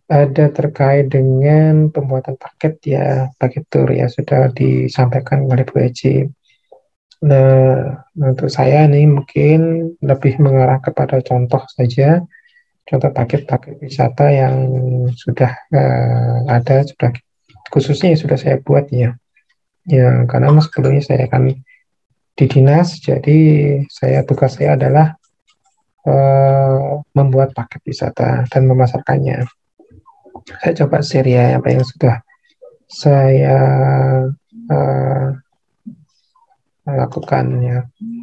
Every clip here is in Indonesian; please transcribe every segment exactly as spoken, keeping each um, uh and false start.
ada terkait dengan pembuatan paket ya, paket tour ya sudah disampaikan oleh Bu Eci. Nah, untuk saya nih mungkin lebih mengarah kepada contoh saja, contoh paket-paket wisata yang sudah eh, ada, sudah khususnya yang sudah saya buat ya. Ya, karena mas sebelumnya saya akan di dinas, jadi saya tugas saya adalah eh, membuat paket wisata dan memasarkannya. Saya coba share ya apa yang sudah saya eh, lakukan ya.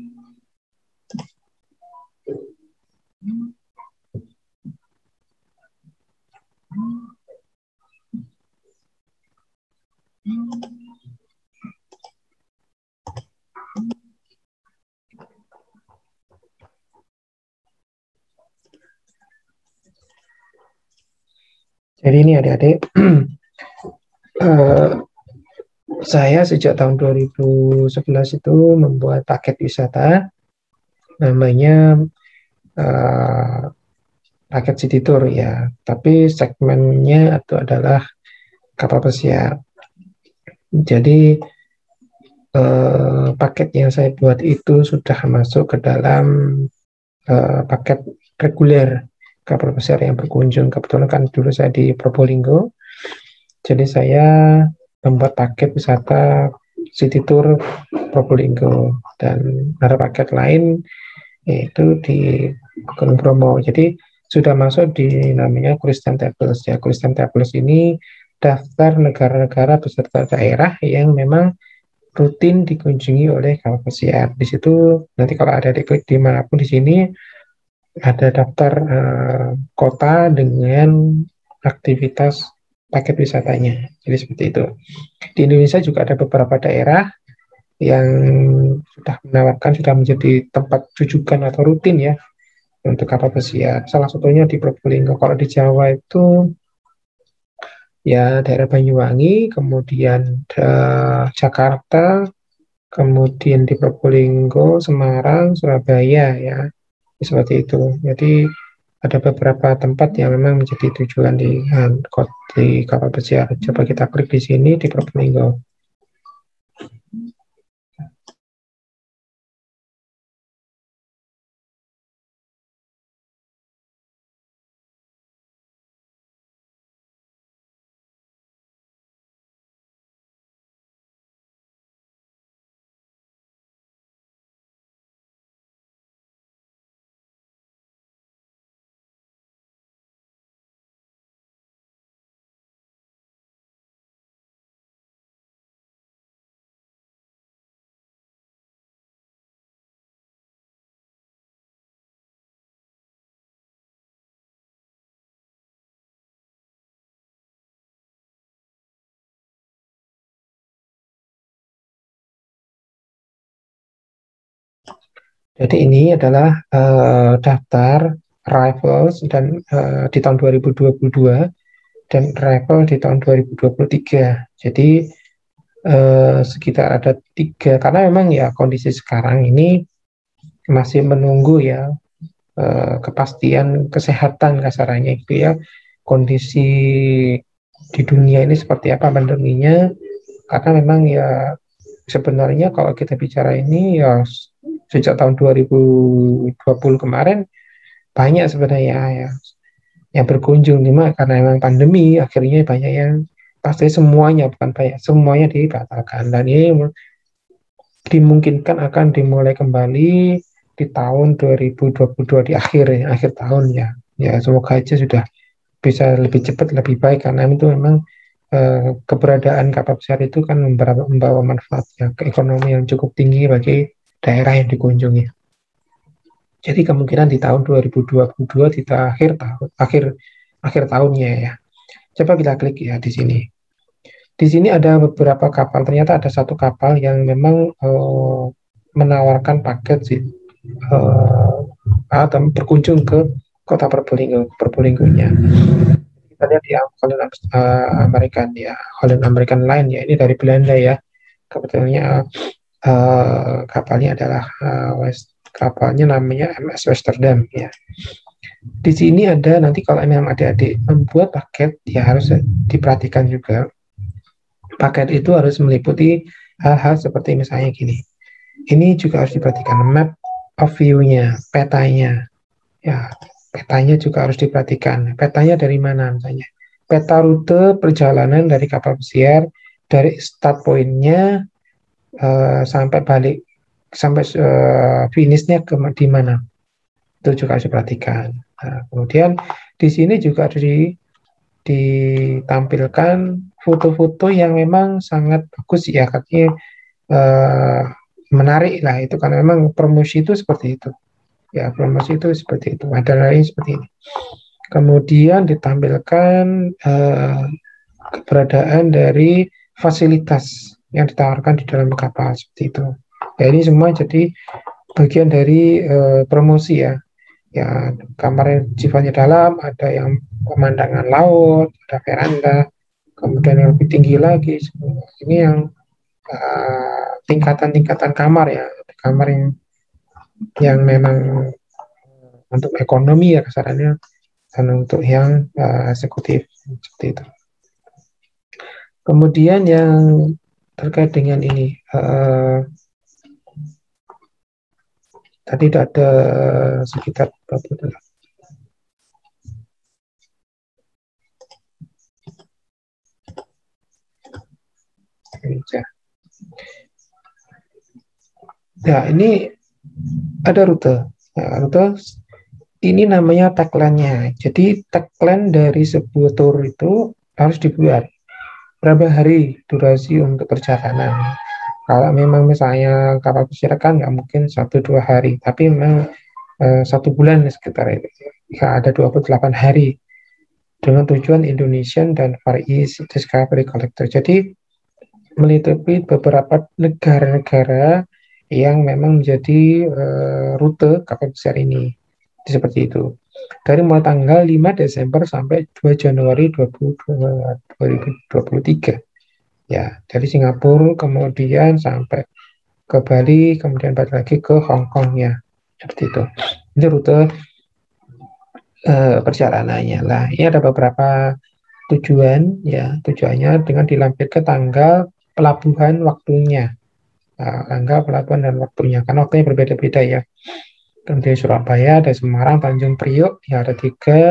Jadi ini adik-adik, eh, saya sejak tahun dua ribu sebelas itu membuat paket wisata namanya eh, paket city tour ya, tapi segmennya itu adalah kapal pesiar. Jadi eh, paket yang saya buat itu sudah masuk ke dalam eh, paket reguler kapal pesiar yang berkunjung. Kebetulan kan dulu saya di Probolinggo, jadi saya membuat paket wisata city tour Probolinggo dan ada paket lain yaitu di Gunung Bromo. Jadi sudah masuk di namanya Cruise Tables ya. Cruise Tables ini daftar negara-negara beserta daerah yang memang rutin dikunjungi oleh kapal pesiar. Di situ nanti kalau ada di klik dimanapun di sini ada daftar uh, kota dengan aktivitas paket wisatanya. Jadi seperti itu. Di Indonesia juga ada beberapa daerah yang sudah menawarkan, sudah menjadi tempat rujukan atau rutin ya untuk kapal pesiar. Salah satunya di Probolinggo. Kalau di Jawa itu ya daerah Banyuwangi, kemudian uh, Jakarta, kemudian di Probolinggo, Semarang, Surabaya ya, seperti itu. Jadi ada beberapa tempat yang memang menjadi tujuan di, di kapal pesiar. Coba kita klik di sini di Probolinggo. Jadi ini adalah uh, daftar arrivals dan uh, di tahun dua ribu dua puluh dua dan arrival di tahun dua ribu dua puluh tiga. Jadi uh, sekitar ada tiga, karena memang ya kondisi sekarang ini masih menunggu ya uh, kepastian kesehatan kasarannya itu ya, kondisi di dunia ini seperti apa pandeminya, karena memang ya sebenarnya kalau kita bicara ini ya sejak tahun dua ribu dua puluh kemarin banyak sebenarnya ya yang berkunjung, cuma karena memang pandemi akhirnya banyak yang, pasti semuanya bukan banyak, semuanya dibatalkan dan ini dimungkinkan akan dimulai kembali di tahun dua ribu dua puluh dua di akhir ya, akhir tahun ya. Ya semoga aja sudah bisa lebih cepat lebih baik, karena itu memang eh, keberadaan kapal pesiar itu kan membawa, membawa manfaat ya ke ekonomi yang cukup tinggi bagi daerah yang dikunjungi. Jadi kemungkinan di tahun dua ribu dua puluh dua di akhir tahun akhir akhir tahunnya ya. Coba kita klik ya di sini. Di sini ada beberapa kapal. Ternyata ada satu kapal yang memang uh, menawarkan paket sih uh, atau berkunjung ke kota Probolinggo, Probolinggonya. Kita lihat di Holland uh, American ya, Holland American Line ya. Ini dari Belanda ya. Kebetulannya uh, kapalnya adalah uh, West, kapalnya namanya M S Westerdam ya. Di sini ada nanti kalau memang adik-adik membuat paket, ya harus diperhatikan juga. Paket itu harus meliputi hal-hal seperti misalnya gini. Ini juga harus diperhatikan map of view-nya, petanya. Ya, petanya juga harus diperhatikan. Petanya dari mana misalnya? Peta rute perjalanan dari kapal pesiar dari start point-nya uh, sampai balik sampai uh, finishnya ke di mana? Itu juga harus diperhatikan. Nah, kemudian di sini juga harus di, ditampilkan foto-foto yang memang sangat bagus ya, katanya uh, menarik lah itu karena memang promosi itu seperti itu. Ya, promosi itu seperti itu. Ada lain seperti ini. Kemudian ditampilkan uh, keberadaan dari fasilitas yang ditawarkan di dalam kapal seperti itu. Ya, ini semua jadi bagian dari uh, promosi ya. Ya, kamarnya sifatnya dalam, ada yang pemandangan laut, ada veranda, kemudian yang lebih tinggi lagi. Ini yang uh, tingkatan-tingkatan kamar ya, kamar yang yang memang untuk ekonomi ya kasarannya, dan untuk yang uh, eksekutif seperti itu. Kemudian yang terkait dengan ini, uh, tadi ada sekitar berapa? Ya, ini ada rute. Ya, rute ini namanya tagline-nya. Jadi tagline dari sebuah tour itu harus dibuat. Berapa hari durasi untuk perjalanan? Kalau memang misalnya kapal pesiar kan nggak mungkin satu dua hari, tapi memang eh, satu bulan sekitar itu. Ya, ada dua puluh delapan hari dengan tujuan Indonesian dan Far East Discovery Collector. Jadi meliputi beberapa negara-negara yang memang menjadi uh, rute kapal pesiar ini. Seperti itu. Dari mulai tanggal lima Desember sampai dua Januari dua ribu dua puluh tiga. Ya, dari Singapura kemudian sampai ke Bali, kemudian balik lagi ke Hong Kong ya. Seperti itu. Ini rute uh, perjalanannya. Lah, ini ada beberapa tujuan ya, tujuannya dengan dilampirkan tanggal pelabuhan waktunya. Nah, tanggal pelabuhan dan waktunya, karena waktunya berbeda-beda ya. Dari Surabaya, ada Semarang, Tanjung Priok, ya ada tiga.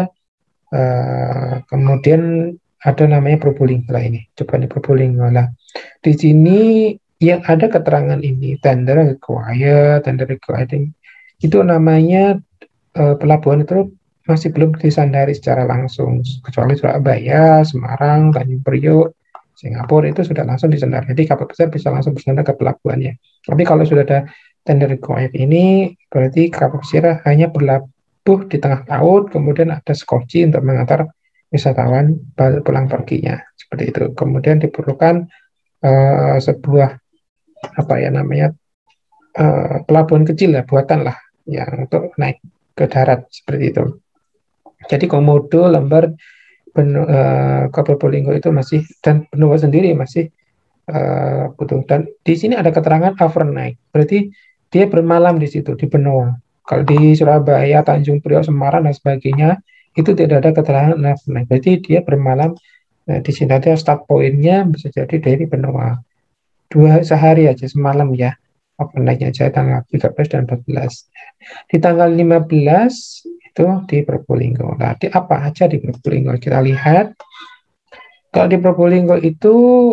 Uh, kemudian ada namanya Probolinggo lah ini. Coba di Probolinggo lah. Di sini yang ada keterangan ini, tender required, tender required, itu namanya uh, pelabuhan itu masih belum disandari secara langsung. Kecuali Surabaya, Semarang, Tanjung Priok, Singapura itu sudah langsung disandar. Jadi kapal besar bisa langsung bersandar ke pelabuhannya. Tapi kalau sudah ada tender required ini, berarti kapal besar hanya berlabuh di tengah laut, kemudian ada skoci untuk mengantar wisatawan pulang perginya. Seperti itu. Kemudian diperlukan uh, sebuah apa ya namanya uh, pelabuhan kecil ya, buatan lah, yang untuk naik ke darat seperti itu. Jadi komodo, lembar, uh, kapal Probolinggo itu masih, dan benua sendiri masih uh, butuh. Dan di sini ada keterangan overnight, berarti dia bermalam di situ di benua. Kalau di Surabaya, Tanjung Priok, Semarang dan sebagainya itu tidak ada keterangan overnight, berarti dia bermalam. Nah, di sini ada start point-nya bisa jadi dari benua. Dua sehari aja semalam ya. Overnight-nya aja tanggal tiga belas dan empat belas. Di tanggal lima belas itu di Probolinggo. Nah, di apa aja di Probolinggo? Kita lihat. Kalau di Probolinggo itu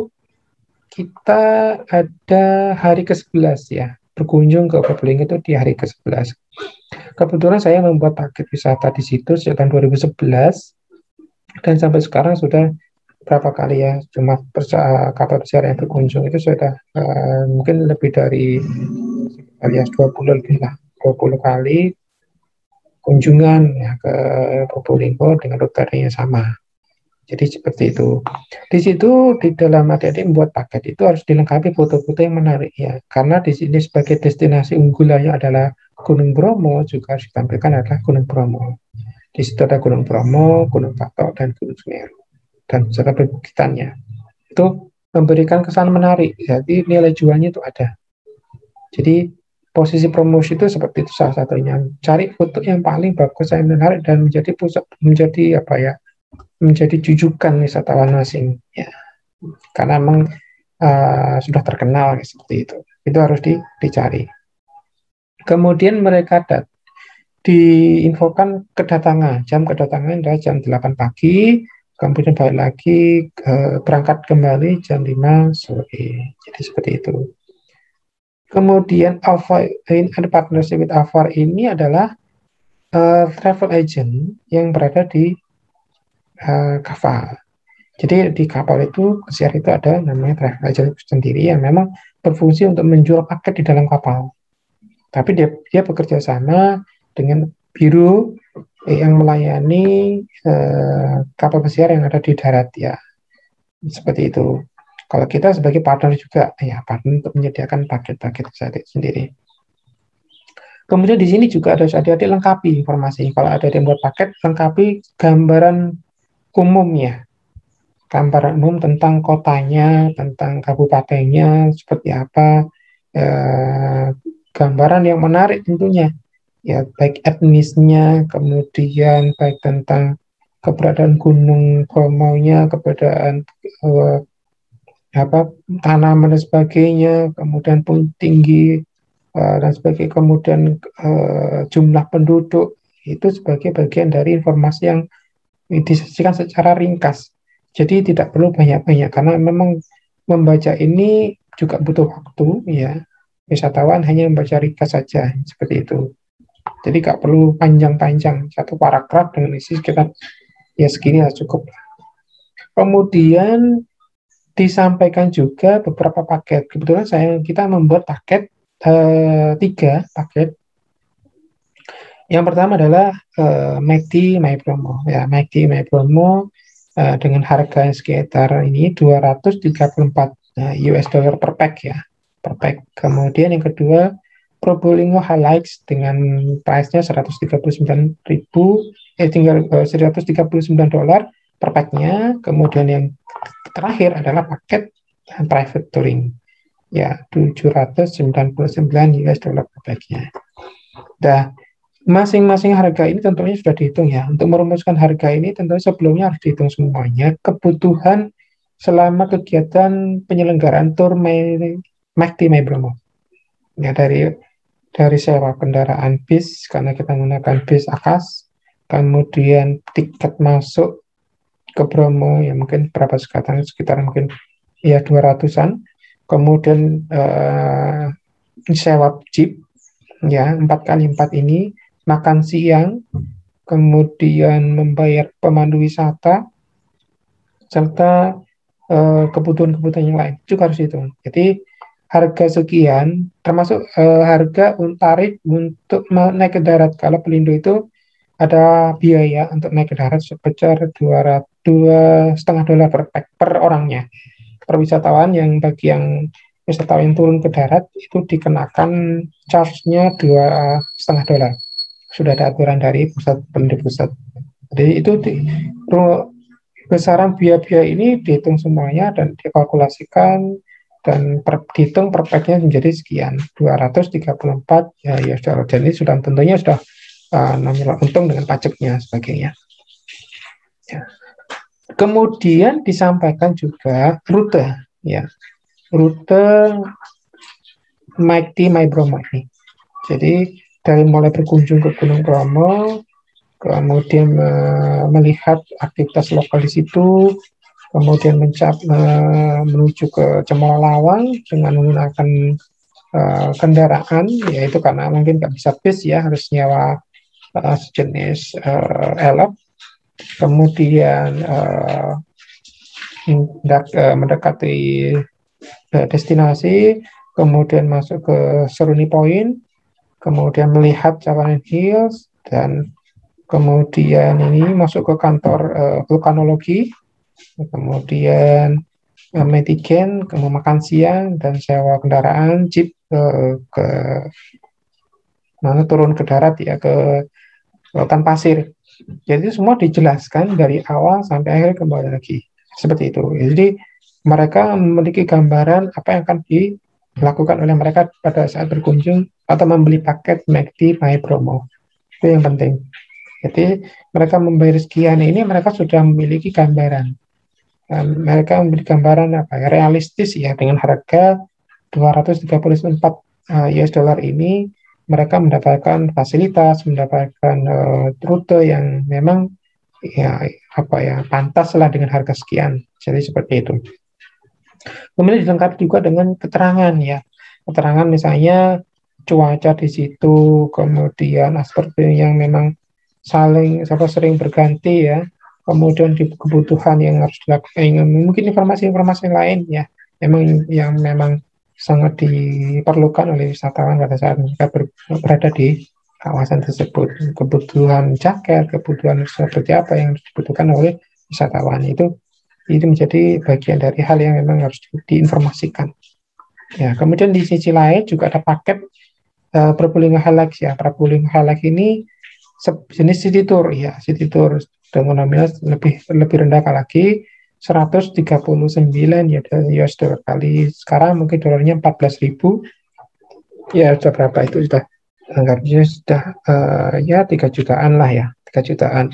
kita ada hari ke sebelas ya. Berkunjung ke Probolinggo itu di hari ke sebelas. Kebetulan saya membuat paket wisata di situ sejak tahun dua ribu sebelas dan sampai sekarang sudah berapa kali ya, cuma kapal besar yang berkunjung itu sudah uh, mungkin lebih dari alias dua puluh lebih lah, dua puluh kali kunjungan ya ke Probolinggo dengan rutenya sama. Jadi seperti itu. Di situ di dalam adik-adik membuat paket itu harus dilengkapi foto-foto yang menarik ya. Karena di sini sebagai destinasi unggulannya adalah Gunung Bromo, juga harus ditampilkan adalah Gunung Bromo. Di situ ada Gunung Bromo, Gunung Batok, dan Gunung Semeru. Dan serta perbukitannya. Itu memberikan kesan menarik. Jadi nilai jualnya itu ada. Jadi posisi promosi itu seperti itu salah satunya. Cari foto yang paling bagus, yang menarik dan menjadi pusat, menjadi apa ya, menjadi jujukan wisatawan asing. Ya, karena memang uh, sudah terkenal seperti itu. Itu harus di, dicari. Kemudian mereka dat diinfokan kedatangan, jam kedatangan adalah jam delapan pagi, kemudian balik lagi ke, berangkat kembali jam lima sore. Jadi seperti itu. Kemudian Alpha in partnership with Alpha ini adalah uh, travel agent yang berada di uh, kapal. Jadi di kapal itu, pesiar itu ada namanya travel agent sendiri yang memang berfungsi untuk menjual paket di dalam kapal. Tapi dia, dia bekerja sama dengan biru yang melayani eh, kapal pesiar yang ada di darat ya. Seperti itu. Kalau kita sebagai partner juga ya partner untuk menyediakan paket-paket sendiri. Kemudian di sini juga ada adik-adik lengkapi informasi. Kalau ada yang buat paket, lengkapi gambaran umumnya. Gambaran umum tentang kotanya, tentang kabupatennya, seperti apa. Eh, gambaran yang menarik tentunya, ya baik etnisnya, kemudian baik tentang keberadaan Gunung Bromo-nya, keberadaan uh, apa tanaman dan sebagainya, kemudian pun tinggi uh, dan sebagainya, kemudian uh, jumlah penduduk itu sebagai bagian dari informasi yang disajikan secara ringkas. Jadi tidak perlu banyak-banyak karena memang membaca ini juga butuh waktu ya. Wisatawan hanya membaca ringkas saja seperti itu. Jadi nggak perlu panjang-panjang, satu paragraf dengan isi sekitar ya segini lah cukup. Kemudian disampaikan juga beberapa paket. Kebetulan saya kita membuat paket eh, tiga paket. Yang pertama adalah eh, M A C D My Promo ya, M A C D My Promo eh, dengan harga sekitar ini dua ratus tiga puluh empat U S dollar per pack ya. Per pack. Kemudian yang kedua Probolinggo Highlights dengan price-nya seratus tiga puluh sembilan ribu eh tinggal uh, seratus tiga puluh sembilan dolar per pack-nya. Kemudian yang terakhir adalah paket private touring ya tujuh ratus sembilan puluh sembilan U S dollar per pack-nya. Nah, masing-masing harga ini tentunya sudah dihitung ya. Untuk merumuskan harga ini tentunya sebelumnya harus dihitung semuanya kebutuhan selama kegiatan penyelenggaraan tour M A C D My Bromo. Ya, dari dari sewa kendaraan bis karena kita menggunakan bis Akas, kemudian tiket masuk ke Bromo ya mungkin berapa sekitar sekitar mungkin ya dua ratusan, kemudian uh, sewa jeep ya empat kali empat ini, makan siang, kemudian membayar pemandu wisata serta uh, kebutuhan-kebutuhan yang lain juga harus hitung. Jadi harga sekian termasuk uh, harga tarif untuk naik ke darat. Kalau Pelindo itu ada biaya untuk naik ke darat sebesar dua setengah dolar per, per orangnya. Per wisatawan yang bagi yang wisatawan yang turun ke darat itu dikenakan charge-nya dua setengah dolar. Sudah ada aturan dari pusat Pelindo pusat. Jadi itu di, besaran biaya-biaya ini dihitung semuanya dan dikalkulasikan dan per, dihitung per pack-nya menjadi sekian dua ratus tiga puluh empat ya ya sudah. Dan ini sudah tentunya sudah uh, namanya untung dengan pajaknya sebagainya ya. Kemudian disampaikan juga rute ya, rute M A C D My Bromo ini. Jadi dari mulai berkunjung ke Gunung Bromo, kemudian uh, melihat aktivitas lokal di situ, kemudian mencap, uh, menuju ke Cemoro Lawang dengan menggunakan uh, kendaraan, yaitu karena mungkin nggak bisa bis ya, harus nyewa uh, sejenis uh, elop, kemudian uh, mendekati uh, destinasi, kemudian masuk ke Seruni Point, kemudian melihat Cawangan Hills, dan kemudian ini masuk ke kantor uh, vulkanologi, kemudian uh, Metiken, kemudian makan siang dan sewa kendaraan jeep uh, ke mana turun ke darat ya ke lautan pasir. Jadi semua dijelaskan dari awal sampai akhir kembali lagi seperti itu. Jadi mereka memiliki gambaran apa yang akan di dilakukan oleh mereka pada saat berkunjung atau membeli paket McD My Promo. Itu yang penting. Jadi mereka membayar sekian ini, mereka sudah memiliki gambaran. Dan mereka memiliki gambaran apa ya, realistis ya, dengan harga dua ratus tiga puluh empat uh, U S dollar ini mereka mendapatkan fasilitas, mendapatkan uh, rute yang memang ya apa ya pantas lah dengan harga sekian. Jadi seperti itu. Kemudian dilengkapi juga dengan keterangan ya, keterangan misalnya cuaca di situ, kemudian aspek yang memang saling apa sering berganti ya, kemudian di kebutuhan yang harus dilakukan, mungkin informasi-informasi lain ya, memang yang memang sangat diperlukan oleh wisatawan pada saat mereka ber, berada di kawasan tersebut, kebutuhan jaket, kebutuhan seperti apa yang dibutuhkan oleh wisatawan itu itu menjadi bagian dari hal yang memang harus di, diinformasikan. Ya, kemudian di sisi lain juga ada paket uh, Probolinggo Highlights ya. Probolinggo Highlights ini jenis city tour ya, city tour dengan nominal lebih lebih rendah lagi seratus tiga puluh sembilan ya U S dollar kali sekarang mungkin dolarnya empat belas ribu ya, sudah berapa itu, sudah anggapnya sudah uh, ya tiga jutaan lah ya, tiga jutaan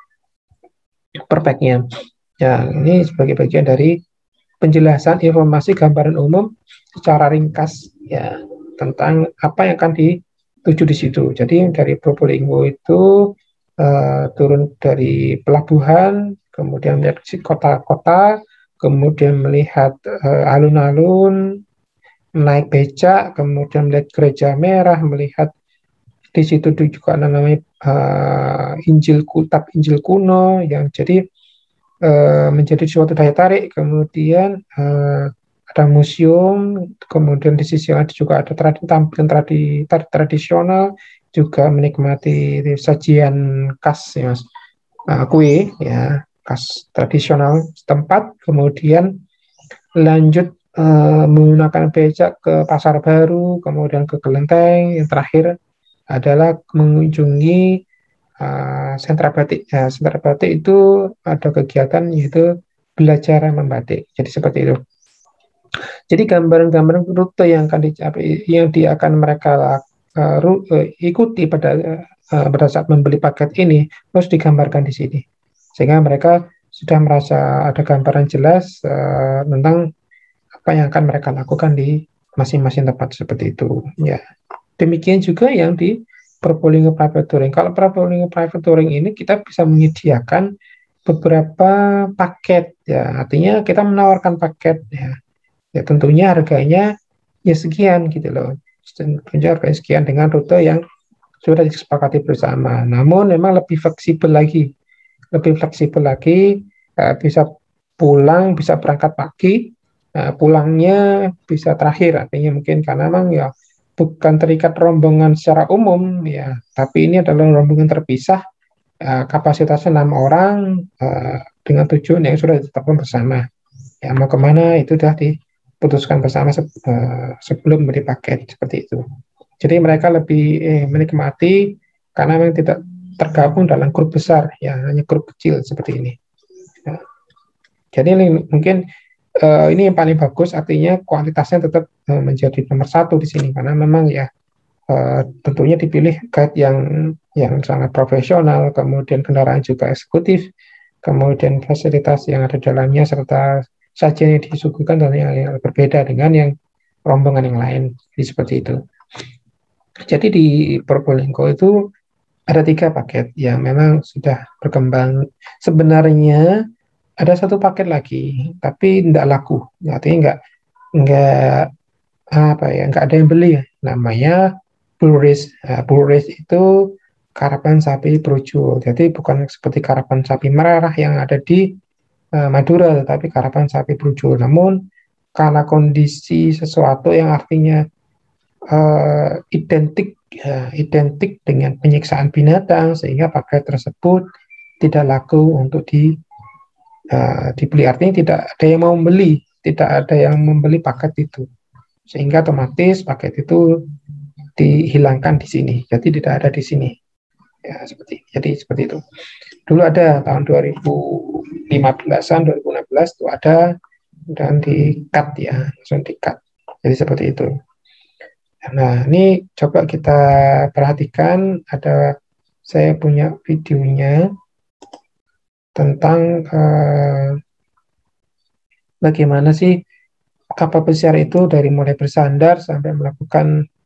per packnya. Ya, ini sebagai bagian dari penjelasan informasi gambaran umum secara ringkas ya tentang apa yang akan dituju di situ. Jadi dari Probolinggo itu uh, turun dari pelabuhan, kemudian melihat kota-kota, kemudian melihat uh, alun-alun, naik becak, kemudian melihat gereja merah, melihat di situ juga namanya uh, Injil Kitab Injil kuno yang jadi Uh, menjadi suatu daya tarik. Kemudian uh, ada museum, kemudian di sisi lain juga ada tradi, tampilan tradi, tradisional, juga menikmati sajian khas ya, uh, kue ya khas tradisional setempat. Kemudian lanjut uh, menggunakan becak ke Pasar Baru, kemudian ke Kelenteng. Yang terakhir adalah mengunjungi Uh, sentra batik. Ya, sentra batik itu ada kegiatan yaitu belajar membatik. Jadi seperti itu. Jadi gambaran-gambaran rute yang akan dicapai, yang dia akan mereka uh, uh, ikuti pada uh, pada saat membeli paket ini harus digambarkan di sini, sehingga mereka sudah merasa ada gambaran jelas uh, tentang apa yang akan mereka lakukan di masing-masing tempat seperti itu. Ya, demikian juga yang di Probolinggo Private Touring. Kalau Probolinggo Private Touring ini kita bisa menyediakan beberapa paket ya, artinya kita menawarkan paket ya. Ya tentunya harganya ya sekian gitu loh. Tentunya harganya sekian dengan rute yang sudah disepakati bersama. Namun memang lebih fleksibel lagi. Lebih fleksibel lagi, uh, bisa pulang, bisa berangkat pagi, uh, pulangnya bisa terakhir, artinya mungkin karena memang ya bukan terikat rombongan secara umum ya, tapi ini adalah rombongan terpisah, uh, kapasitasnya enam orang uh, dengan tujuan yang sudah ditetapkan bersama. Ya mau kemana itu sudah diputuskan bersama se uh, sebelum beli paket seperti itu. Jadi mereka lebih eh, menikmati karena memang tidak tergabung dalam grup besar, ya hanya grup kecil seperti ini. Ya. Jadi ini, mungkin Uh, ini yang paling bagus, artinya kualitasnya tetap uh, menjadi nomor satu di sini karena memang ya uh, tentunya dipilih guide yang yang sangat profesional, kemudian kendaraan juga eksekutif, kemudian fasilitas yang ada dalamnya serta sajian yang disuguhkan dan yang, yang berbeda dengan yang rombongan yang lain. Jadi seperti itu. Jadi di Probolinggo itu ada tiga paket yang memang sudah berkembang. Sebenarnya ada satu paket lagi, tapi tidak laku. Artinya nggak nggak apa ya, nggak ada yang beli. Namanya Bull Race. Nah, Bull Race itu karapan sapi Projo. Jadi bukan seperti karapan sapi merah yang ada di uh, Madura, tetapi karapan sapi Projo. Namun karena kondisi sesuatu yang artinya uh, identik ya, identik dengan penyiksaan binatang, sehingga paket tersebut tidak laku untuk di Uh, dibeli, artinya tidak ada yang mau membeli, tidak ada yang membeli paket itu, sehingga otomatis paket itu dihilangkan di sini, jadi tidak ada di sini. Ya seperti, jadi seperti itu. Dulu ada tahun dua ribu lima belasan, dua ribu enam belas itu ada dan di cut ya, langsung di cut. Jadi seperti itu. Nah, ini coba kita perhatikan, ada saya punya videonya tentang eh, bagaimana sih kapal pesiar itu dari mulai bersandar sampai melakukan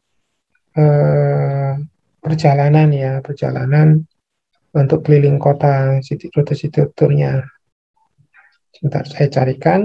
eh, perjalanan ya, perjalanan untuk keliling kota, rute city tour-nya. Sebentar saya carikan.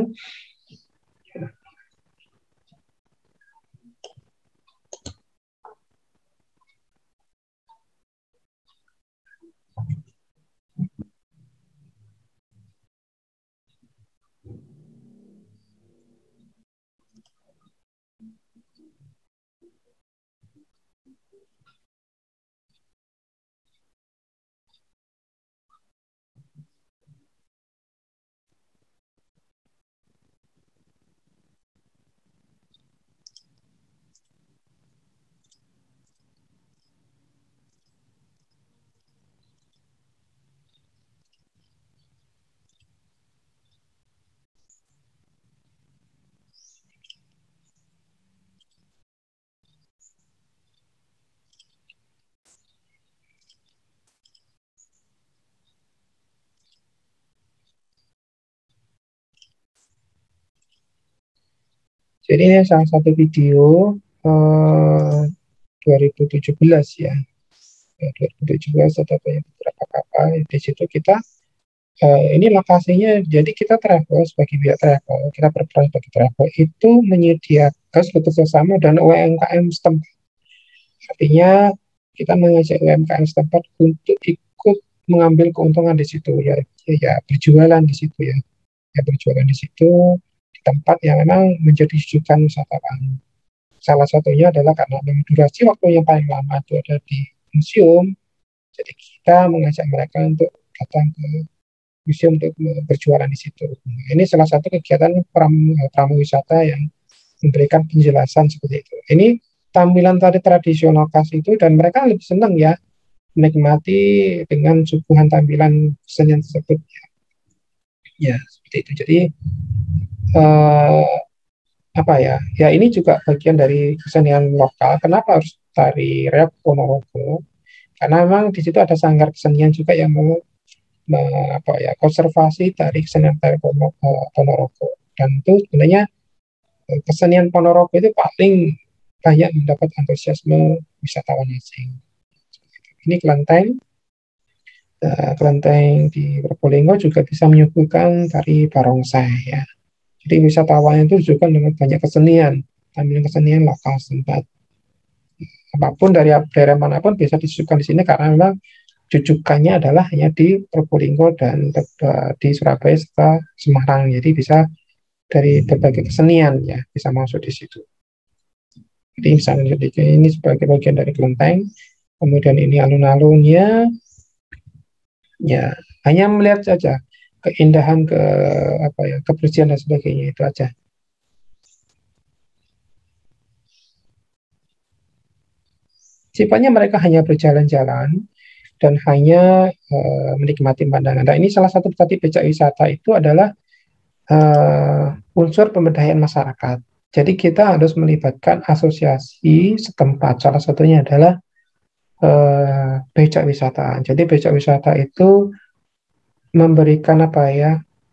Jadi ini salah satu video eh, dua ribu tujuh belas ya. Ya, dua ribu tujuh belas ada banyak beberapa kapal. Di situ kita eh, ini lokasinya, jadi kita travel sebagai pihak travel, kita berperan sebagai travel itu menyediakan bekerja sama dan U M K M setempat. Artinya kita mengajak U M K M setempat untuk ikut mengambil keuntungan di situ ya, ya, ya berjualan di situ ya, ya berjualan di situ di tempat yang memang menjadi rujukan wisatawan. Salah satunya adalah karena memang durasi waktu yang paling lama itu ada di museum, jadi kita mengajak mereka untuk datang ke museum untuk berjualan di situ. Nah, ini salah satu kegiatan pramu, pramu wisata yang memberikan penjelasan seperti itu. Ini tampilan tadi tradisional khas itu, dan mereka lebih senang ya menikmati dengan suguhan tampilan kesenian tersebut. Ya, seperti itu. Jadi eh, apa ya? Ya ini juga bagian dari kesenian lokal. Kenapa harus tari reok Ponorogo? Karena memang di situ ada sanggar kesenian juga yang mau me- apa ya, konservasi dari kesenian tari Pono- eh, Ponorogo. Dan itu sebenarnya eh, kesenian Ponorogo itu paling banyak mendapat antusiasme wisatawan asing. Ini kelenteng, eh, kelenteng di Probolinggo juga bisa menyuguhkan tari barongsai ya. Jadi wisatawan itu juga dengan banyak kesenian, tampilan kesenian lokal setempat. Apapun dari daerah manapun bisa disuguhkan di sini, karena memang jujukannya adalah hanya di Probolinggo dan uh, di Surabaya serta Semarang. Jadi bisa dari berbagai kesenian ya bisa masuk di situ. Jadi misalnya ini sebagai bagian dari kelenteng, kemudian ini alun-alunnya, ya hanya melihat saja keindahan, ke apa ya, kebersihan dan sebagainya, itu aja. Sifatnya mereka hanya berjalan-jalan dan hanya uh, menikmati pandangan. Nah, ini salah satu tadi becak wisata itu adalah uh, unsur pemberdayaan masyarakat. Jadi kita harus melibatkan asosiasi setempat. Salah satunya adalah uh, becak wisata. Jadi becak wisata itu memberikan apa ya,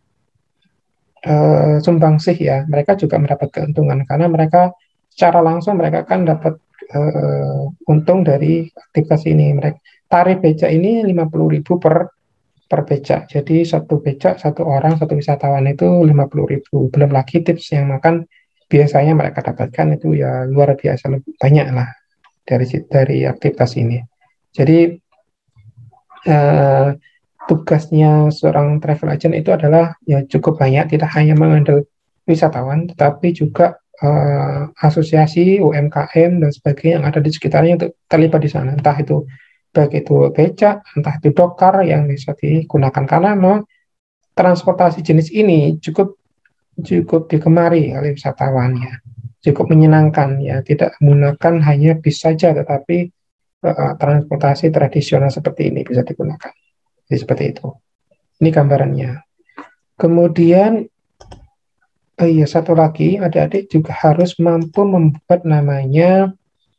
uh, sumbangsih ya. Mereka juga mendapat keuntungan karena mereka secara langsung mereka kan dapat uh, untung dari aktivitas ini. Mereka tarif becak ini lima puluh ribu per per becak. Jadi satu becak, satu orang, satu wisatawan itu lima puluh ribu. Belum lagi tips yang makan biasanya mereka dapatkan itu ya luar biasa, lebih banyak lah dari dari aktivitas ini. Jadi eh, tugasnya seorang travel agent itu adalah ya cukup banyak, tidak hanya mengandalkan wisatawan, tetapi juga eh, asosiasi U M K M dan sebagainya yang ada di sekitarnya untuk terlibat di sana. Entah itu baik itu becak, entah itu dokar yang bisa digunakan, karena memang transportasi jenis ini cukup cukup digemari oleh wisatawan ya, cukup menyenangkan ya, tidak menggunakan hanya bis saja, tetapi uh, transportasi tradisional seperti ini bisa digunakan. Jadi seperti itu. Ini gambarannya. Kemudian Oh iya, satu lagi, adik-adik juga harus mampu membuat namanya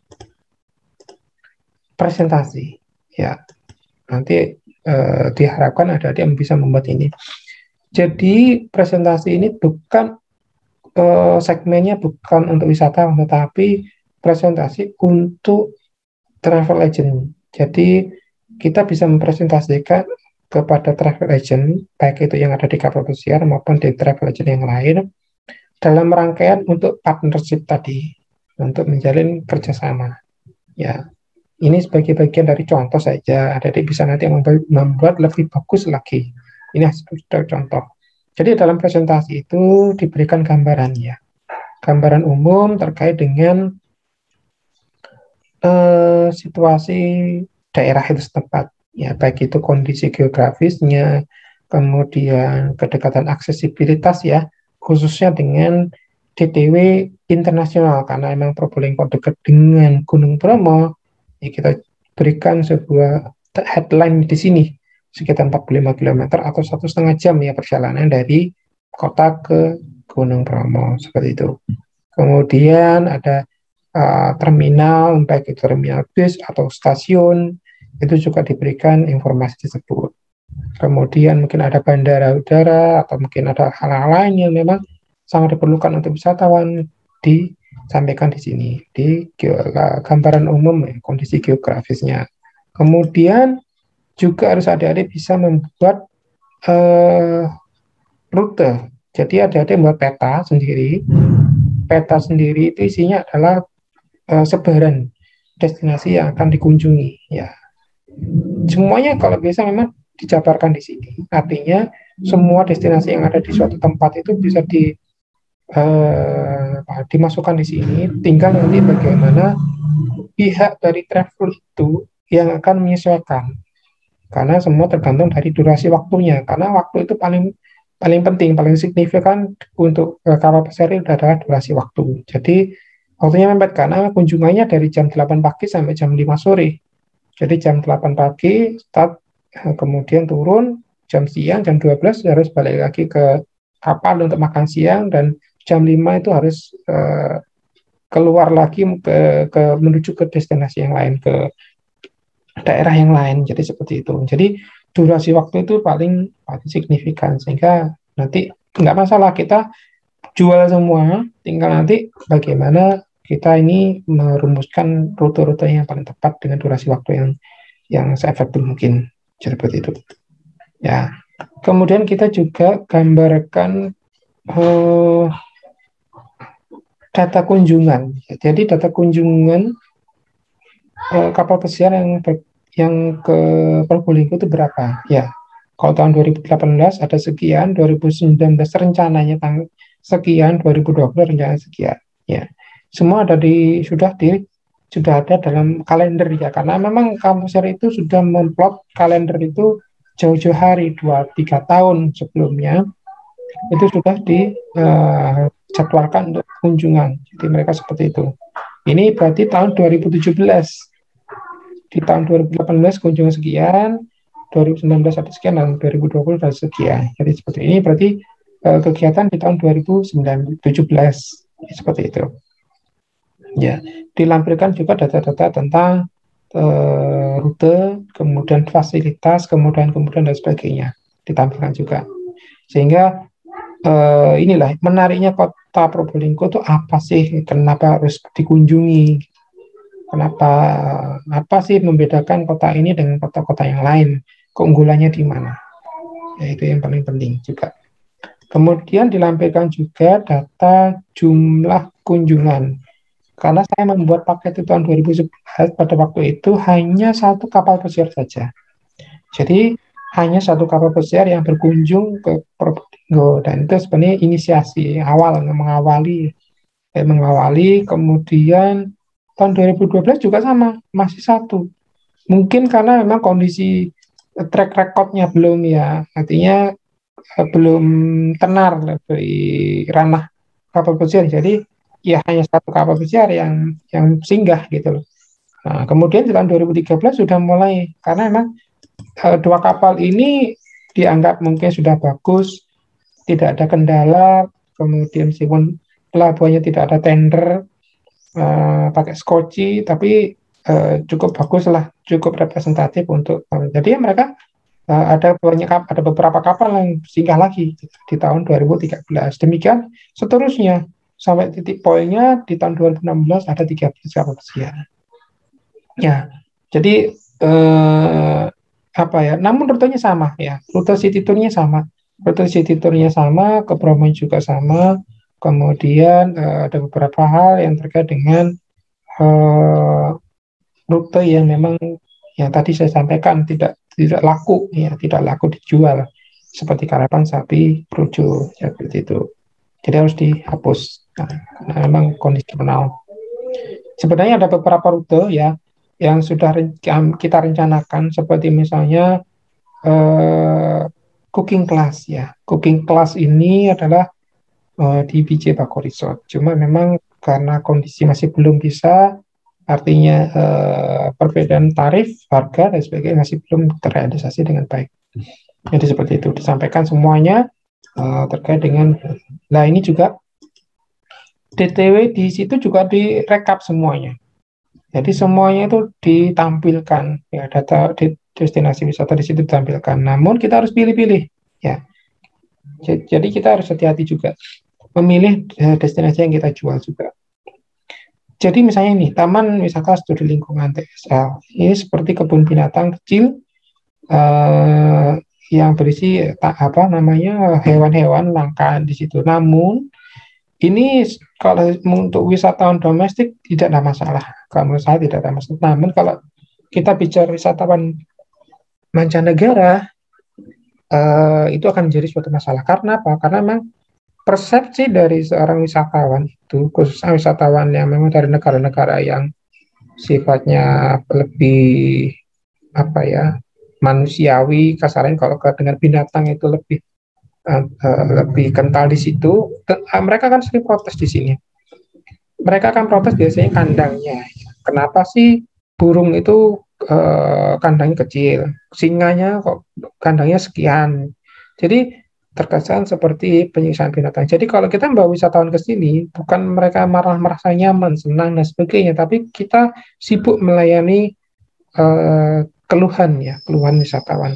presentasi. Ya, nanti eh, diharapkan adik-adik yang bisa membuat ini. Jadi presentasi ini bukan eh, segmennya bukan untuk wisatawan, tetapi presentasi untuk travel agent. Jadi kita bisa mempresentasikan kepada travel agent, baik itu yang ada di kapal pesiar maupun di travel agent yang lain, dalam rangkaian untuk partnership tadi, untuk menjalin kerjasama. Ya, ini sebagai bagian dari contoh saja. Adik bisa nanti membuat lebih bagus lagi. Ini sudah contoh. Jadi dalam presentasi itu diberikan gambaran ya, gambaran umum terkait dengan eh, situasi daerah itu setempat. Ya, baik itu kondisi geografisnya, kemudian kedekatan aksesibilitas ya, khususnya dengan D T W internasional karena memang Probolinggo dekat dengan Gunung Bromo. Ya, kita berikan sebuah headline di sini sekitar empat puluh lima kilometer atau satu setengah jam ya perjalanan dari kota ke Gunung Bromo seperti itu. Kemudian ada uh, terminal, baik itu terminal bis atau stasiun, itu juga diberikan informasi tersebut. Kemudian mungkin ada bandara udara atau mungkin ada hal-hal lain yang memang sangat diperlukan untuk wisatawan disampaikan di sini di gambaran umum ya, kondisi geografisnya. Kemudian juga harus adik-adik bisa membuat uh, rute. Jadi adik-adik membuat peta sendiri. Peta sendiri itu isinya adalah uh, sebaran destinasi yang akan dikunjungi. Ya, semuanya kalau bisa memang dijabarkan di sini. Artinya semua destinasi yang ada di suatu tempat itu bisa di uh, dimasukkan di sini. Tinggal nanti bagaimana pihak dari travel itu yang akan menyesuaikan. Karena semua tergantung dari durasi waktunya. Karena waktu itu paling paling penting, paling signifikan untuk uh, kapal pesiar itu adalah durasi waktu. Jadi waktunya mepet karena kunjungannya dari jam delapan pagi sampai jam lima sore. Jadi jam delapan pagi start, kemudian turun jam siang, jam dua belas harus balik lagi ke kapal untuk makan siang, dan jam lima itu harus uh, keluar lagi ke, ke menuju ke destinasi yang lain, ke daerah yang lain. Jadi seperti itu. Jadi durasi waktu itu paling paling signifikan, sehingga nanti nggak masalah kita jual semua, tinggal nanti bagaimana kita ini merumuskan rute-rute yang paling tepat dengan durasi waktu yang yang seefektif mungkin, seperti itu. Ya, kemudian kita juga gambarkan uh, data kunjungan. Jadi data kunjungan uh, kapal pesiar yang ber, yang ke Probolinggo itu berapa? Ya, kalau tahun dua ribu delapan belas ada sekian, dua ribu sembilan belas rencananya tang sekian, dua ribu dua puluh rencana sekian. Ya, semua ada di sudah di sudah ada dalam kalender ya, karena memang kapal pesiar itu sudah memplot kalender itu jauh-jauh hari, dua tiga tahun sebelumnya itu sudah dijadwalkan uh, untuk kunjungan. Jadi mereka seperti itu. Ini berarti tahun dua ribu tujuh belas. Di tahun dua ribu delapan belas kunjungan sekian, dua ribu sembilan belas ada sekian, dan dua ribu dua puluh ada sekian. Jadi seperti ini berarti uh, kegiatan di tahun dua ribu tujuh belas seperti itu. Ya, dilampirkan juga data-data tentang uh, rute, kemudian fasilitas, kemudian kemudian dan sebagainya ditampilkan juga. Sehingga uh, inilah menariknya kota Probolinggo itu apa sih? Kenapa harus dikunjungi? Kenapa, apa sih membedakan kota ini dengan kota-kota yang lain? Keunggulannya di mana? Ya, itu yang paling penting juga. Kemudian dilampirkan juga data jumlah kunjungan. Karena saya membuat paket itu tahun dua ribu sebelas, pada waktu itu hanya satu kapal pesiar saja. Jadi hanya satu kapal pesiar yang berkunjung ke Probolinggo, dan itu sebenarnya inisiasi awal, mengawali, eh, mengawali. Kemudian tahun dua ribu dua belas juga sama, masih satu. Mungkin karena memang kondisi track recordnya belum ya, artinya eh, belum tenar dari ranah kapal pesiar. Jadi ya hanya satu kapal pesiar yang yang singgah gitu loh. Nah, kemudian di tahun dua ribu tiga belas sudah mulai, karena memang eh, dua kapal ini dianggap mungkin sudah bagus, tidak ada kendala, kemudian meskipun pelabuhannya tidak ada tender, uh, pakai skoci, tapi uh, cukup bagus lah, cukup representatif untuk. Uh, jadi mereka uh, ada banyak ada beberapa kapal yang singgah lagi di tahun dua ribu tiga belas. Demikian seterusnya sampai titik poinnya di tahun dua ribu enam belas ada tiga belas kapal pesiar. Ya, jadi eh, apa ya? Namun rutenya sama ya, rute city tournya sama, rute city tournya sama, ke Bromo juga sama. Kemudian eh, ada beberapa hal yang terkait dengan eh, rute yang memang yang tadi saya sampaikan tidak tidak laku ya, tidak laku dijual seperti Karapan Sapi Projo ya, seperti itu. Jadi harus dihapus. Nah, karena memang kondisional. Sebenarnya ada beberapa rute ya yang sudah ren- kita rencanakan seperti misalnya eh, cooking class ya. Cooking class ini adalah eh, di B J Bako Resort. Cuma memang karena kondisi masih belum bisa, artinya eh, perbedaan tarif, harga dan sebagainya masih belum terrealisasi dengan baik. Jadi seperti itu disampaikan semuanya eh, terkait dengan. Nah ini juga D T W di situ juga direkap semuanya. Jadi semuanya itu ditampilkan ya, data di destinasi wisata di situ ditampilkan. Namun kita harus pilih-pilih ya. Jadi kita harus hati-hati juga memilih destinasi yang kita jual juga. Jadi misalnya ini Taman Wisata Studi Lingkungan T S L. Ini seperti kebun binatang kecil eh, yang berisi tak apa namanya hewan-hewan langka di situ. Namun ini kalau untuk wisatawan domestik tidak ada masalah. Kalau menurut saya tidak ada masalah. Namun kalau kita bicara wisatawan mancanegara, uh, itu akan menjadi suatu masalah. Karena apa? Karena memang persepsi dari seorang wisatawan itu, khususnya wisatawan yang memang dari negara-negara yang sifatnya lebih apa ya manusiawi, kasarnya kalau dengan binatang itu lebih Uh, uh, lebih kental di situ. Uh, mereka kan sering protes di sini. Mereka akan protes biasanya kandangnya. Kenapa sih burung itu uh, kandangnya kecil, singanya kok kandangnya sekian? Jadi terkesan seperti penyiksaan binatang. Jadi kalau kita membawa wisatawan ke sini, bukan mereka marah merasa nyaman, senang dan sebagainya, tapi kita sibuk melayani uh, keluhan ya, keluhan wisatawan.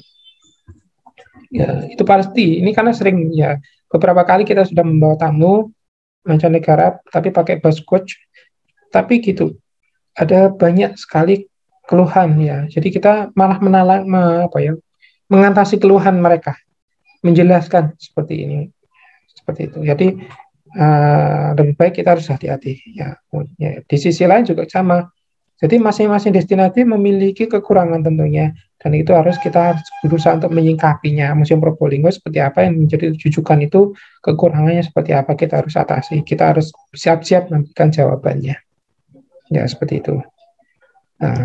Ya, itu pasti. Ini karena sering ya beberapa kali kita sudah membawa tamu mancanegara tapi pakai bus coach. Tapi gitu, ada banyak sekali keluhan ya. Jadi kita malah menalang apa ya, mengatasi keluhan mereka, menjelaskan seperti ini. Seperti itu. Jadi uh, lebih baik kita harus hati-hati ya. Ya. Di sisi lain juga sama. Jadi masing-masing destinasi memiliki kekurangan tentunya, dan itu harus kita harus berusaha untuk menyingkapinya. Museum Probolinggo seperti apa yang menjadi rujukan itu, kekurangannya seperti apa kita harus atasi. Kita harus siap-siap memberikan jawabannya. Ya seperti itu. Nah,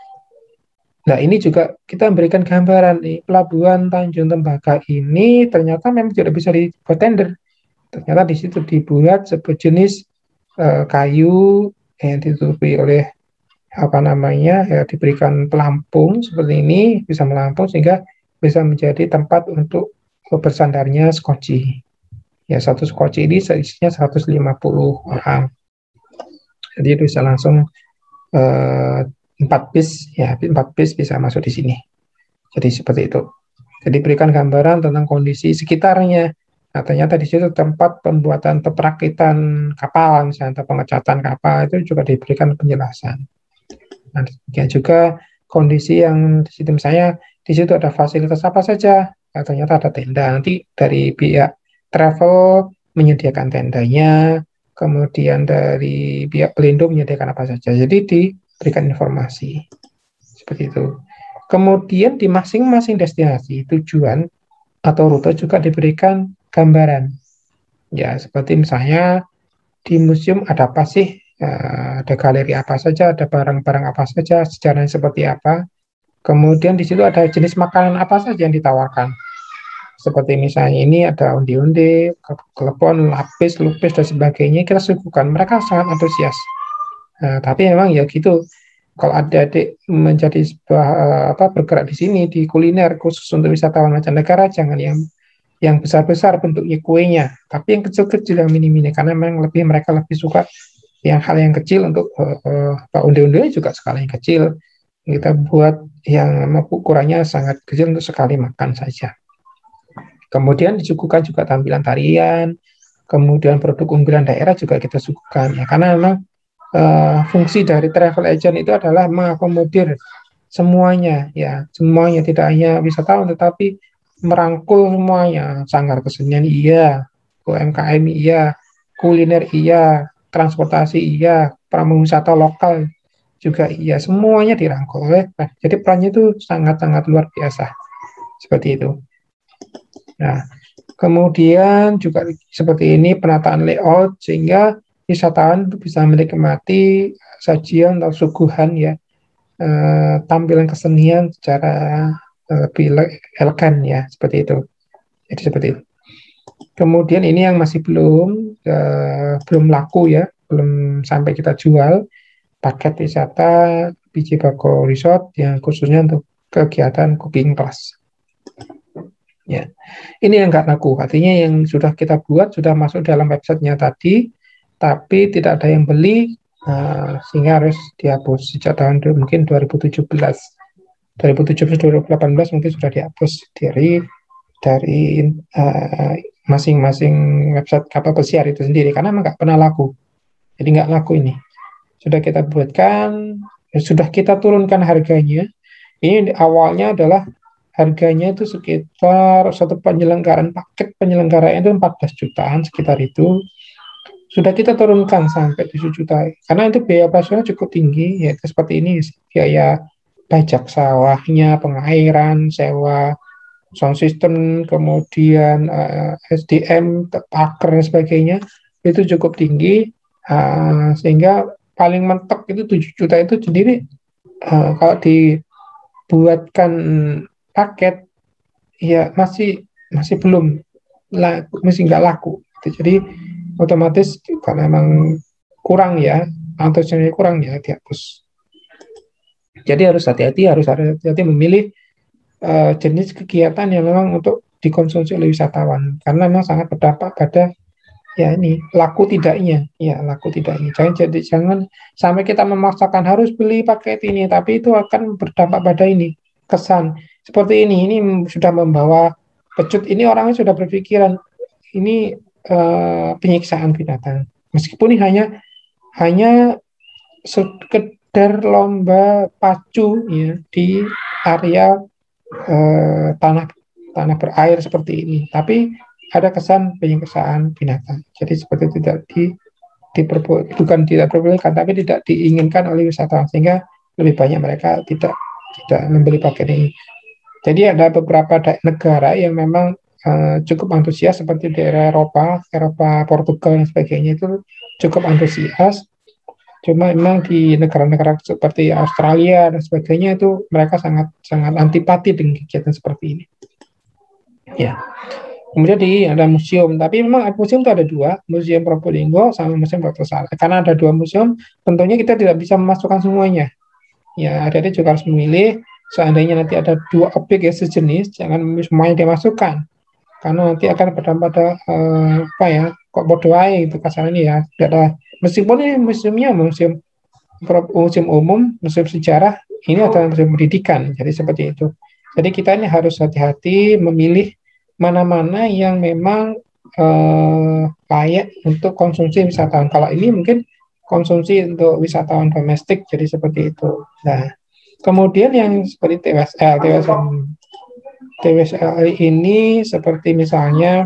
nah ini juga kita memberikan gambaran nih, Pelabuhan Tanjung Tembaga ini ternyata memang tidak bisa dibuat tender. Ternyata di situ dibuat sebuah jenis uh, kayu yang ditutupi oleh apa namanya ya, diberikan pelampung seperti ini, bisa melampung sehingga bisa menjadi tempat untuk bersandarnya skoci. Ya satu skoci ini isinya seratus lima puluh orang. Jadi bisa langsung eh, empat bis ya, empat bis bisa masuk di sini. Jadi seperti itu. Jadi berikan gambaran tentang kondisi sekitarnya. Nah, ternyata di situ tempat pembuatan atau perakitan kapal, misalnya atau pengecatan kapal itu juga diberikan penjelasan. Nah, demikian juga kondisi yang di situ misalnya di situ ada fasilitas apa saja. Nah, ternyata ada tenda. Nanti dari pihak travel menyediakan tendanya, kemudian dari pihak pelindung menyediakan apa saja. Jadi diberikan informasi seperti itu. Kemudian di masing-masing destinasi tujuan atau rute juga diberikan gambaran. Ya, seperti misalnya di museum ada apa sih? Ada galeri apa saja, ada barang-barang apa saja, sejarahnya seperti apa. Kemudian di situ ada jenis makanan apa saja yang ditawarkan. Seperti misalnya ini ada undi-undi, klepon, lapis, lupis, dan sebagainya, kita suguhkan. Mereka sangat antusias. Nah, tapi memang ya gitu, kalau adik-adik menjadi sebuah apa bergerak di sini, di kuliner, khusus untuk wisatawan mancanegara, jangan yang yang besar-besar bentuknya kuenya, tapi yang kecil-kecil, yang mini-mini, karena memang lebih mereka lebih suka yang hal yang kecil untuk uh, uh, unde-unde juga skala yang kecil. Kita buat yang ukurannya sangat kecil untuk sekali makan saja. Kemudian disuguhkan juga tampilan tarian, kemudian produk unggulan daerah juga kita suguhkan ya, karena memang uh, fungsi dari travel agent itu adalah mengakomodir semuanya ya, semuanya, tidak hanya wisatawan tetapi merangkul semuanya, sanggar kesenian iya, U M K M iya, kuliner iya, transportasi iya, pramuwisata lokal juga iya, semuanya dirangkul. Nah, jadi perannya itu sangat-sangat luar biasa seperti itu. Nah, kemudian juga seperti ini penataan layout sehingga wisatawan itu bisa menikmati sajian atau suguhan ya, eh, tampilan kesenian secara lebih elegan ya, seperti itu. Jadi seperti itu. Kemudian ini yang masih belum uh, belum laku ya, belum sampai kita jual, paket wisata Biji Bako Resort yang khususnya untuk kegiatan cooking class. Ya, ini yang nggak laku. Artinya yang sudah kita buat sudah masuk dalam websitenya tadi, tapi tidak ada yang beli, uh, sehingga harus dihapus sejak tahun mungkin dua ribu tujuh belas. dua ribu tujuh belas dua ribu delapan belas mungkin sudah dihapus dari dari uh, masing-masing website kapal pesiar itu sendiri karena memang nggak pernah laku. Jadi nggak laku ini. Sudah kita buatkan, ya sudah kita turunkan harganya. Ini awalnya adalah harganya itu sekitar satu penyelenggaraan paket penyelenggaraan itu empat belas jutaan sekitar itu. Sudah kita turunkan sampai tujuh juta. Karena itu biaya operasional cukup tinggi, ya seperti ini biaya pajak sawahnya, pengairan, sewa sound system, kemudian uh, S D M, paker dan sebagainya itu cukup tinggi, uh, sehingga paling mentok itu tujuh juta itu sendiri uh, kalau dibuatkan paket ya masih masih belum laku, masih nggak laku. Jadi otomatis karena memang kurang ya, antusiasnya kurang ya dihapus. Jadi harus hati-hati, harus hati-hati memilih uh, jenis kegiatan yang memang untuk dikonsumsi oleh wisatawan, karena memang sangat berdampak pada ya ini laku tidaknya, ya laku tidaknya. Jangan jadi jangan sampai kita memaksakan harus beli paket ini, tapi itu akan berdampak pada ini kesan seperti ini. Ini sudah membawa pecut. Ini orangnya sudah berpikiran ini uh, penyiksaan binatang, meskipun ini hanya hanya sekedar lomba pacu ya di area eh, tanah tanah berair seperti ini, tapi ada kesan penyiksaan binatang. Jadi seperti tidak di, diperbolehkan, bukan tidak diperbolehkan, tapi tidak diinginkan oleh wisatawan, sehingga lebih banyak mereka tidak tidak membeli paket ini. Jadi ada beberapa negara yang memang uh, cukup antusias seperti di daerah Eropa, Eropa, Portugal dan sebagainya itu cukup antusias. Cuma memang di negara-negara seperti Australia dan sebagainya itu mereka sangat sangat antipati dengan kegiatan seperti ini. Ya. Kemudian di ada museum, tapi memang museum itu ada dua, Museum Probolinggo sama Museum Dokter Saleh. Karena ada dua museum, tentunya kita tidak bisa memasukkan semuanya. Ya, adik-adik juga harus memilih. Seandainya nanti ada dua objek yang sejenis, jangan semuanya dimasukkan, karena nanti akan berdampak pada uh, apa ya, kok bodoh aja itu kasarnya ya. Tidak ada. Meskipun ini museumnya museum museum umum, museum sejarah, ini adalah museum pendidikan, jadi seperti itu. Jadi kita ini harus hati-hati memilih mana-mana yang memang eh, layak untuk konsumsi wisatawan. Kalau ini mungkin konsumsi untuk wisatawan domestik, jadi seperti itu. Nah, kemudian yang seperti T W S L, T W S L, T W S L ini seperti misalnya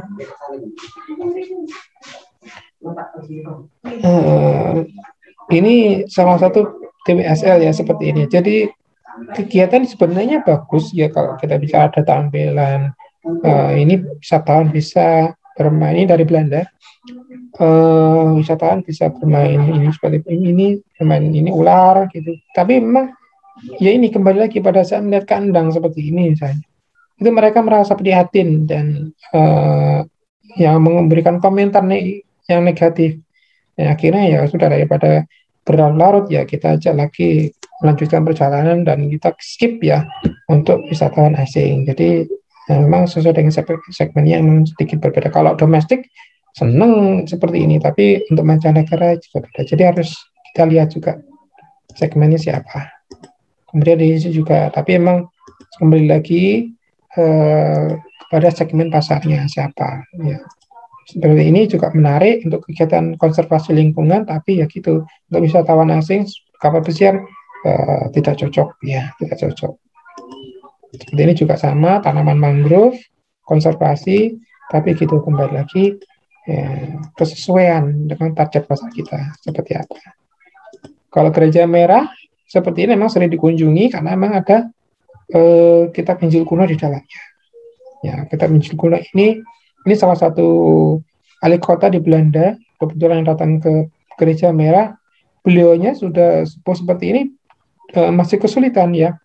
Uh, ini salah satu T W S L ya seperti ini. Jadi kegiatan sebenarnya bagus ya kalau kita bicara ada tampilan. Uh, ini wisatawan bisa bermain ini dari Belanda. Uh, wisatawan bisa bermain ini seperti ini, ini bermain ini ular gitu. Tapi memang ya ini kembali lagi pada saat melihat kandang seperti ini misalnya. Itu mereka merasa prihatin dan uh, yang memberikan komentar nih yang negatif. Dan akhirnya ya sudah, daripada berlarut-larut ya kita ajak lagi melanjutkan perjalanan dan kita skip ya untuk wisatawan asing. Jadi Nah, memang sesuai dengan segmennya memang sedikit berbeda. Kalau domestik seneng seperti ini, tapi untuk mancanegara juga beda. Jadi harus kita lihat juga segmennya siapa. Kemudian di sini juga, tapi emang kembali lagi eh, kepada segmen pasarnya siapa. Ya. Seperti ini juga menarik untuk kegiatan konservasi lingkungan, tapi ya gitu untuk wisatawan asing kapal pesiar eh, tidak cocok, ya tidak cocok. Seperti ini juga sama tanaman mangrove konservasi, tapi gitu kembali lagi ya, kesesuaian dengan target pasar kita seperti apa. Kalau gereja merah seperti ini memang sering dikunjungi karena memang ada eh, kitab Injil kuno di dalamnya. Ya, kitab Injil kuno ini ini salah satu ahli kota di Belanda kebetulan yang datang ke gereja merah, beliaunya sudah seperti ini eh, masih kesulitan ya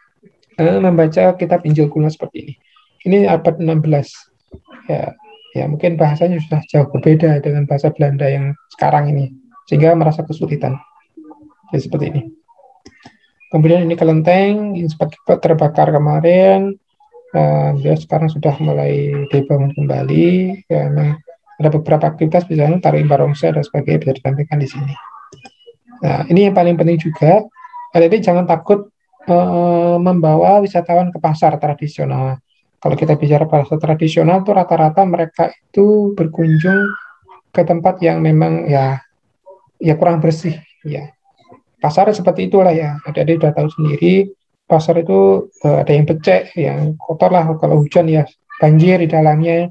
eh, membaca kitab Injil kuno seperti ini. Ini abad enam belas. Ya, ya mungkin bahasanya sudah jauh berbeda dengan bahasa Belanda yang sekarang ini, sehingga merasa kesulitan. Ya, seperti ini. Kemudian ini kelenteng, ini sempat terbakar kemarin. Uh, dia sekarang sudah mulai dibangun kembali. Ya, memang ada beberapa aktivitas, misalnya tarik barongsai dan sebagainya bisa ditampilkan di sini. Nah, ini yang paling penting juga. Jadi jangan takut uh, membawa wisatawan ke pasar tradisional. Kalau kita bicara pasar tradisional, tuh rata-rata mereka itu berkunjung ke tempat yang memang ya ya kurang bersih. Ya, pasar seperti itulah ya. Ada-ada sudah tahu sendiri. Pasar itu uh, ada yang becek, yang kotor lah kalau hujan ya banjir di dalamnya.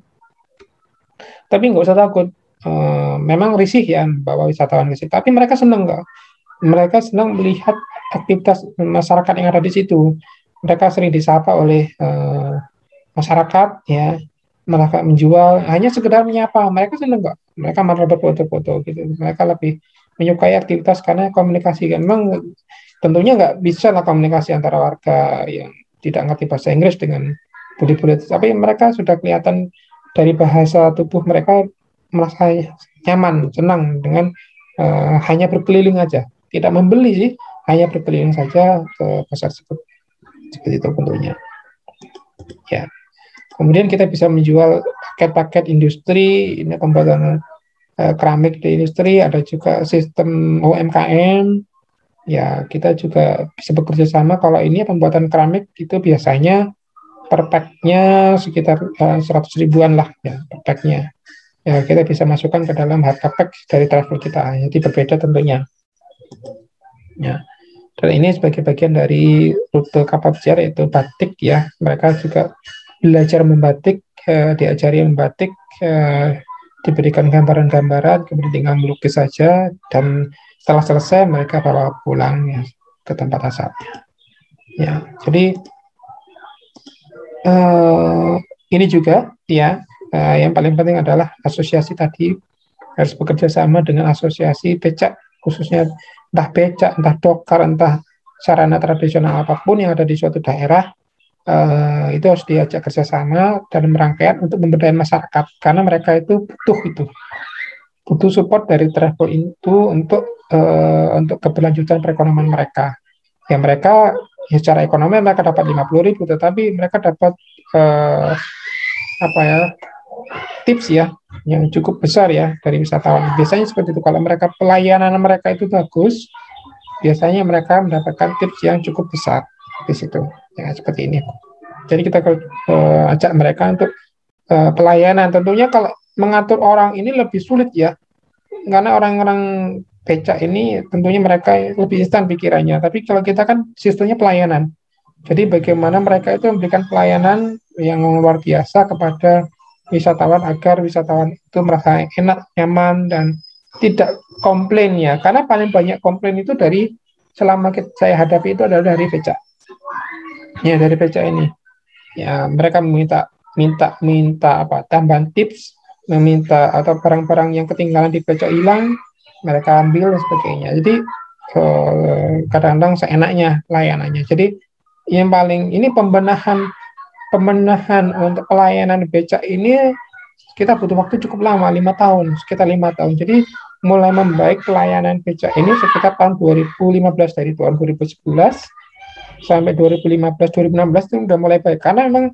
Tapi nggak usah takut. Uh, memang risih ya bawa wisatawan ke situ. Tapi mereka senang nggak? Mereka senang melihat aktivitas masyarakat yang ada di situ. Mereka sering disapa oleh uh, masyarakat ya. Mereka menjual hanya sekedar menyapa. Mereka senang nggak? Mereka malah berfoto-foto gitu. Mereka lebih menyukai aktivitas karena komunikasi. Memang tentunya nggak bisa lah komunikasi antara warga yang tidak ngerti bahasa Inggris dengan bule-bule, tapi mereka sudah kelihatan dari bahasa tubuh mereka merasa nyaman, senang dengan uh, hanya berkeliling aja, tidak membeli sih, hanya berkeliling saja ke pasar seperti, seperti itu bentuknya. Ya, kemudian kita bisa menjual paket-paket industri, ini pembuatan uh, keramik di industri, ada juga sistem U M K M. Ya, kita juga bisa bekerja sama. Kalau ini pembuatan keramik itu biasanya per pack-nya sekitar uh, seratus ribuan lah ya, per pack-nya. Ya, kita bisa masukkan ke dalam harga pack dari travel kita. Jadi berbeda tentunya. Ya. Dan ini sebagai bagian dari rute kapal pesiar yaitu batik ya. Mereka juga belajar membatik, uh, diajari membatik, uh, diberikan gambaran-gambaran, kemudian tinggal melukis saja, dan setelah selesai mereka bawa pulang ya, ke tempat asalnya. Ya, jadi uh, ini juga ya uh, yang paling penting adalah asosiasi tadi harus bekerja sama dengan asosiasi becak, khususnya entah becak, entah dokar, entah sarana tradisional apapun yang ada di suatu daerah. Uh, itu harus diajak kerjasama dan merangkaian untuk pemberdayaan masyarakat karena mereka itu butuh itu butuh support dari travel itu untuk uh, untuk keberlanjutan perekonomian mereka. Ya mereka ya secara ekonomi mereka dapat lima puluh ribu, tetapi mereka dapat uh, apa ya tips ya yang cukup besar ya dari wisatawan. Biasanya seperti itu, kalau mereka pelayanan mereka itu bagus, biasanya mereka mendapatkan tips yang cukup besar di situ. Ya seperti ini. Jadi kita uh, ajak mereka untuk uh, pelayanan. Tentunya kalau mengatur orang ini lebih sulit ya, karena orang-orang becak ini tentunya mereka lebih instan pikirannya, tapi kalau kita kan sistemnya pelayanan, jadi bagaimana mereka itu memberikan pelayanan yang luar biasa kepada wisatawan agar wisatawan itu merasa enak, nyaman, dan tidak komplain ya, karena paling banyak komplain itu dari selama saya hadapi itu adalah dari becak ya, dari becak ini ya, mereka meminta minta minta apa tambahan tips, meminta atau barang-barang yang ketinggalan di becak hilang mereka ambil dan sebagainya. Jadi eh, kadang-kadang seenaknya layanannya. Jadi yang paling ini pembenahan pembenahan untuk pelayanan becak ini kita butuh waktu cukup lama, lima tahun, sekitar lima tahun. Jadi mulai membaik pelayanan becak ini sekitar tahun dua ribu lima belas, dari tahun dua ribu sebelas sampai dua ribu lima belas dua ribu enam belas itu udah mulai baik karena memang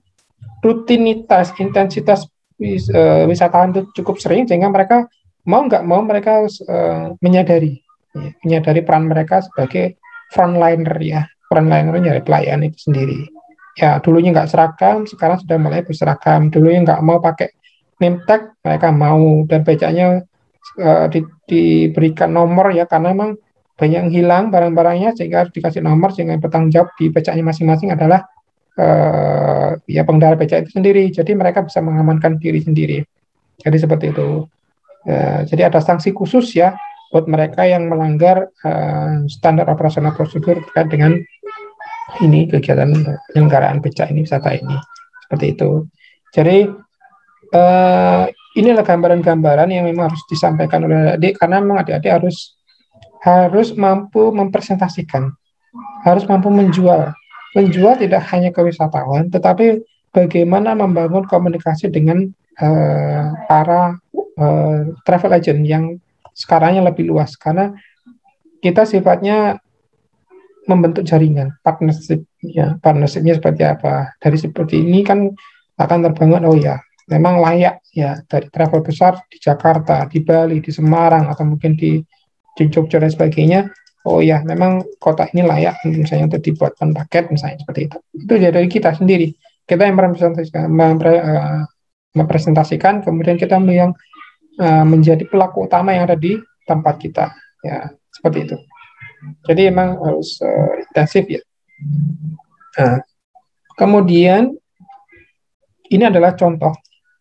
rutinitas, intensitas wis, uh, wisatawan itu cukup sering sehingga mereka mau nggak mau mereka uh, menyadari ya, menyadari peran mereka sebagai frontliner ya, frontliner nyari pelayan itu sendiri. Ya dulunya nggak seragam, sekarang sudah mulai berseragam. Dulunya nggak mau pakai name tag, mereka mau, dan becaknya uh, di, diberikan nomor ya karena memang banyak yang hilang barang-barangnya sehingga harus dikasih nomor sehingga yang bertanggung jawab di becaknya masing-masing adalah uh, ya pengendara becak itu sendiri. Jadi mereka bisa mengamankan diri sendiri. Jadi seperti itu. Uh, jadi ada sanksi khusus ya buat mereka yang melanggar uh, standar operasional prosedur terkait dengan ini kegiatan penyelenggaraan becak ini, wisata ini. Seperti itu. Jadi uh, inilah gambaran-gambaran yang memang harus disampaikan oleh adik karena memang adik-adik harus harus mampu mempresentasikan, harus mampu menjual. Menjual tidak hanya ke wisatawan, tetapi bagaimana membangun komunikasi dengan uh, para uh, travel agent yang sekarangnya lebih luas. Karena kita sifatnya membentuk jaringan, partnership. Ya, partnershipnya seperti apa? Dari seperti ini kan akan terbangun, oh ya, memang layak ya dari travel besar di Jakarta, di Bali, di Semarang, atau mungkin di di Jogja dan sebagainya, oh ya memang kota ini layak misalnya untuk dibuatkan paket misalnya seperti itu. Itu dari kita sendiri, kita yang mempresentasikan, mempre, uh, mempresentasikan, kemudian kita yang uh, menjadi pelaku utama yang ada di tempat kita, ya seperti itu. Jadi memang harus uh, intensif ya. Nah, kemudian ini adalah contoh.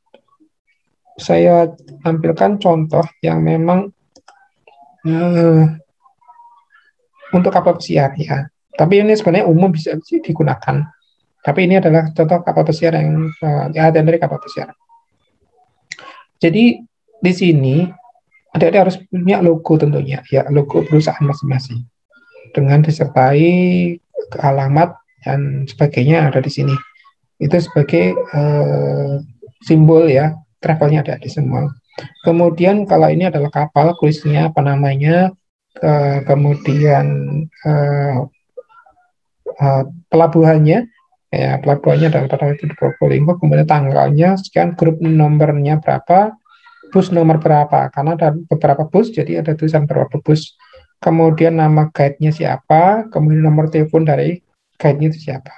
Saya tampilkan contoh yang memang Hmm, untuk kapal pesiar ya. Tapi ini sebenarnya umum bisa digunakan. Tapi ini adalah contoh kapal pesiar yang uh, ya dari kapal pesiar. Jadi di sini adik-adik harus punya logo tentunya, ya logo perusahaan masing-masing dengan disertai alamat dan sebagainya ada di sini. Itu sebagai uh, simbol ya travelnya ada di semua. Kemudian kalau ini adalah kapal, tulisnya apa namanya, ke, kemudian uh, uh, pelabuhannya, ya pelabuhannya adalah pada waktu di Probolinggo, kemudian tanggalnya, sekian, grup nomornya berapa, bus nomor berapa, karena ada beberapa bus, jadi ada tulisan berapa bus. Kemudian nama guide-nya siapa, kemudian nomor telepon dari guide-nya itu siapa.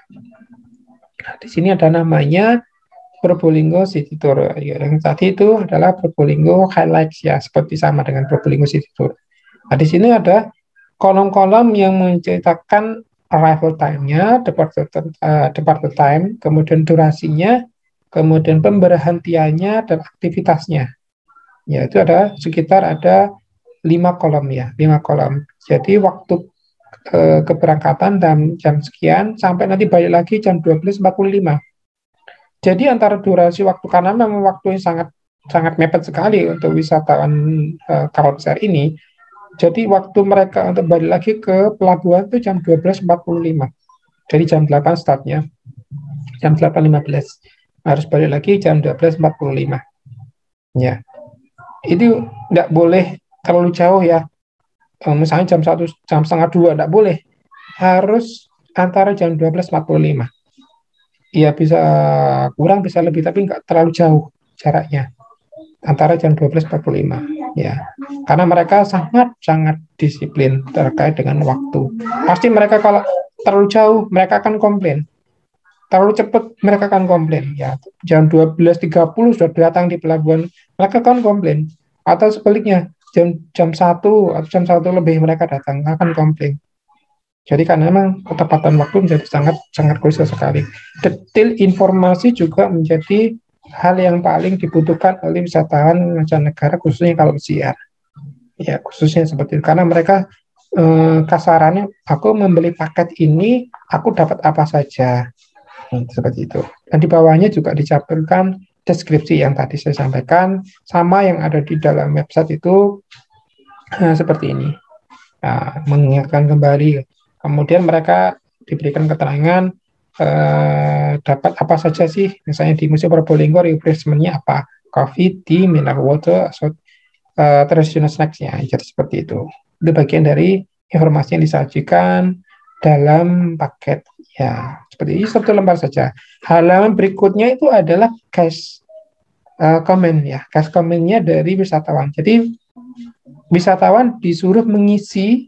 Nah, di sini ada namanya Probolinggo City Tour. Yang tadi itu adalah Probolinggo Highlights ya, seperti sama dengan Probolinggo City Tour. Nah, di sini ada kolom-kolom yang menceritakan arrival time-nya, departure, uh, departure time, kemudian durasinya, kemudian pemberhentiannya dan aktivitasnya. Ya, itu ada sekitar ada lima kolom ya, lima kolom. Jadi waktu uh, keberangkatan jam, jam sekian sampai nanti balik lagi jam dua belas empat puluh lima. Jadi antara durasi waktu, karena memang waktunya sangat sangat mepet sekali untuk wisatawan uh, kapal besar ini. Jadi waktu mereka untuk balik lagi ke pelabuhan itu jam dua belas empat puluh lima. Jadi jam delapan startnya. Jam delapan lima belas. Harus balik lagi jam dua belas empat puluh lima. Ya. Itu tidak boleh terlalu jauh ya. Misalnya jam satu, jam setengah dua, tidak boleh. Harus antara jam dua belas empat puluh lima. Ya bisa kurang, bisa lebih, tapi nggak terlalu jauh jaraknya. Antara jam dua belas empat puluh lima. Ya. Karena mereka sangat-sangat disiplin terkait dengan waktu. Pasti mereka kalau terlalu jauh, mereka akan komplain. Terlalu cepat, mereka akan komplain. Ya, jam dua belas tiga puluh sudah datang di pelabuhan, mereka akan komplain. Atau sebaliknya, jam jam satu atau jam satu lebih mereka datang, akan komplain. Jadi karena memang ketepatan waktu menjadi sangat sangat krusial sekali. Detail informasi juga menjadi hal yang paling dibutuhkan oleh wisatawan mancanegara, khususnya kalau pesiar. Ya, khususnya seperti itu. Karena mereka eh, kasarannya, aku membeli paket ini, aku dapat apa saja. Hmm, seperti itu. Dan di bawahnya juga dicampurkan deskripsi yang tadi saya sampaikan, sama yang ada di dalam website itu eh, seperti ini. Nah, mengingatkan kembali. Kemudian mereka diberikan keterangan eh, dapat apa saja sih, misalnya di Museum Probolinggo refreshment-nya apa, coffee, tea, mineral water, so, uh, traditional snacks-nya, jadi seperti itu. Itu bagian dari informasi yang disajikan dalam paket ya. Seperti ini, satu lembar saja. Halaman berikutnya itu adalah cache uh, comment ya, cache comment-nya dari wisatawan. Jadi wisatawan disuruh mengisi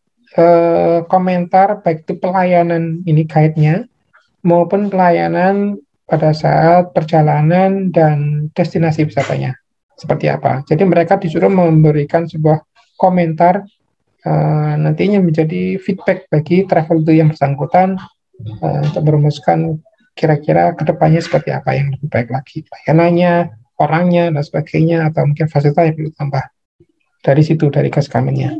uh, komentar baik itu pelayanan ini guide-nya maupun pelayanan pada saat perjalanan dan destinasi wisatanya seperti apa. Jadi mereka disuruh memberikan sebuah komentar uh, nantinya menjadi feedback bagi travel itu yang bersangkutan uh, untuk merumuskan kira-kira kedepannya seperti apa yang lebih baik lagi, layanannya, orangnya, dan sebagainya, atau mungkin fasilitas yang perlu tambah dari situ, dari gas kamennya.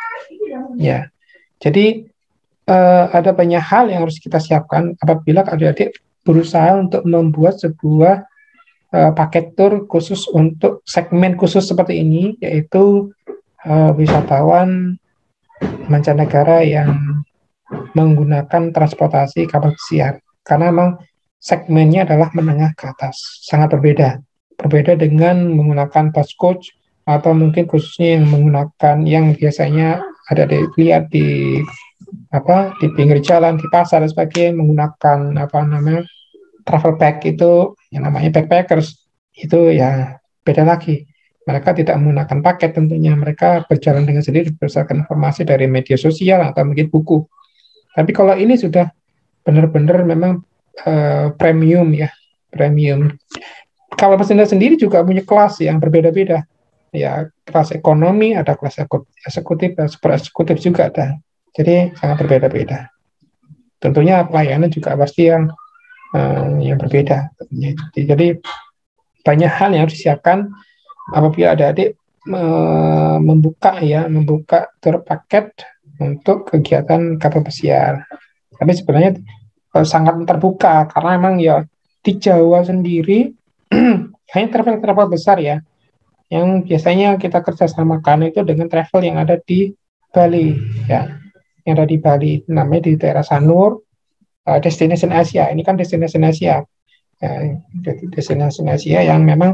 Ya, jadi uh, ada banyak hal yang harus kita siapkan apabila adik-adik berusaha untuk membuat sebuah uh, paket tour khusus untuk segmen khusus seperti ini, yaitu uh, wisatawan mancanegara yang menggunakan transportasi kapal pesiar. Karena memang segmennya adalah menengah ke atas, sangat berbeda. Berbeda dengan menggunakan bus coach atau mungkin khususnya yang menggunakan yang biasanya ada dilihat di apa di pinggir jalan, di pasar dan sebagainya, menggunakan apa namanya travel bag itu yang namanya backpackers, itu ya beda lagi. Mereka tidak menggunakan paket, tentunya mereka berjalan dengan sendiri berdasarkan informasi dari media sosial atau mungkin buku. Tapi kalau ini sudah benar-benar memang uh, premium ya, premium. Kalau peserta sendiri juga punya kelas yang berbeda-beda. Ya, kelas ekonomi, ada kelas eksekutif, dan super eksekutif juga ada. Jadi sangat berbeda-beda. Tentunya pelayanan juga pasti yang uh, yang berbeda. Jadi banyak hal yang harus disiapkan apabila adik-adik uh, membuka ya, membuka tour paket untuk kegiatan kapal pesiar. Tapi sebenarnya uh, sangat terbuka karena memang ya di Jawa sendiri hanya travel-travel besar ya, yang biasanya kita kerjasamakan itu dengan travel yang ada di Bali ya, yang ada di Bali namanya di daerah Sanur, uh, destination Asia. Ini kan destination Asia, ya, destination Asia yang memang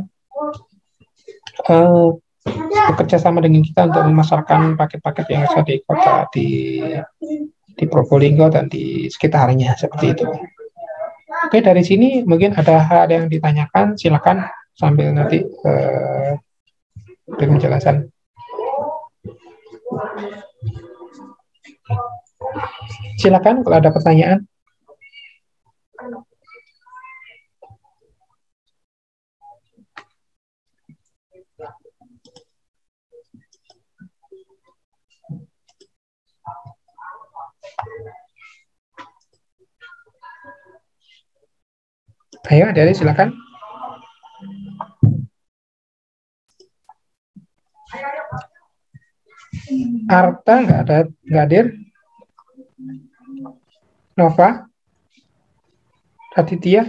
uh, bekerja sama dengan kita untuk memasarkan paket-paket yang ada di kota di di Probolinggo dan di sekitarnya seperti itu. Oke, dari sini mungkin ada hal yang ditanyakan, silakan sambil nanti uh, beri penjelasan. Silakan kalau ada pertanyaan. Ayo, dari silakan. Arta nggak ada, nggak hadir. Nova, Raditya,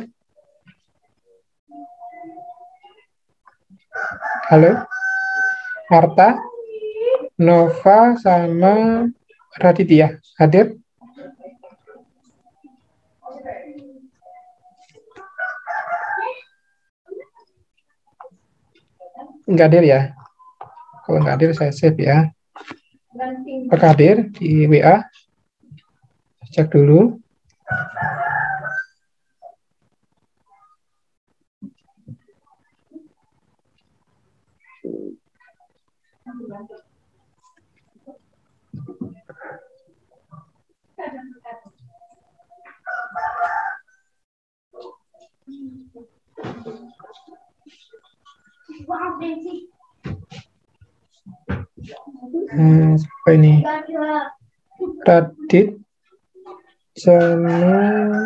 halo, Arta, Nova sama Raditya hadir? Nggak hadir ya? Kalau nggak hadir saya save ya. Apakah hadir di W A? Cek dulu. Hmm, apa ini? Radit sama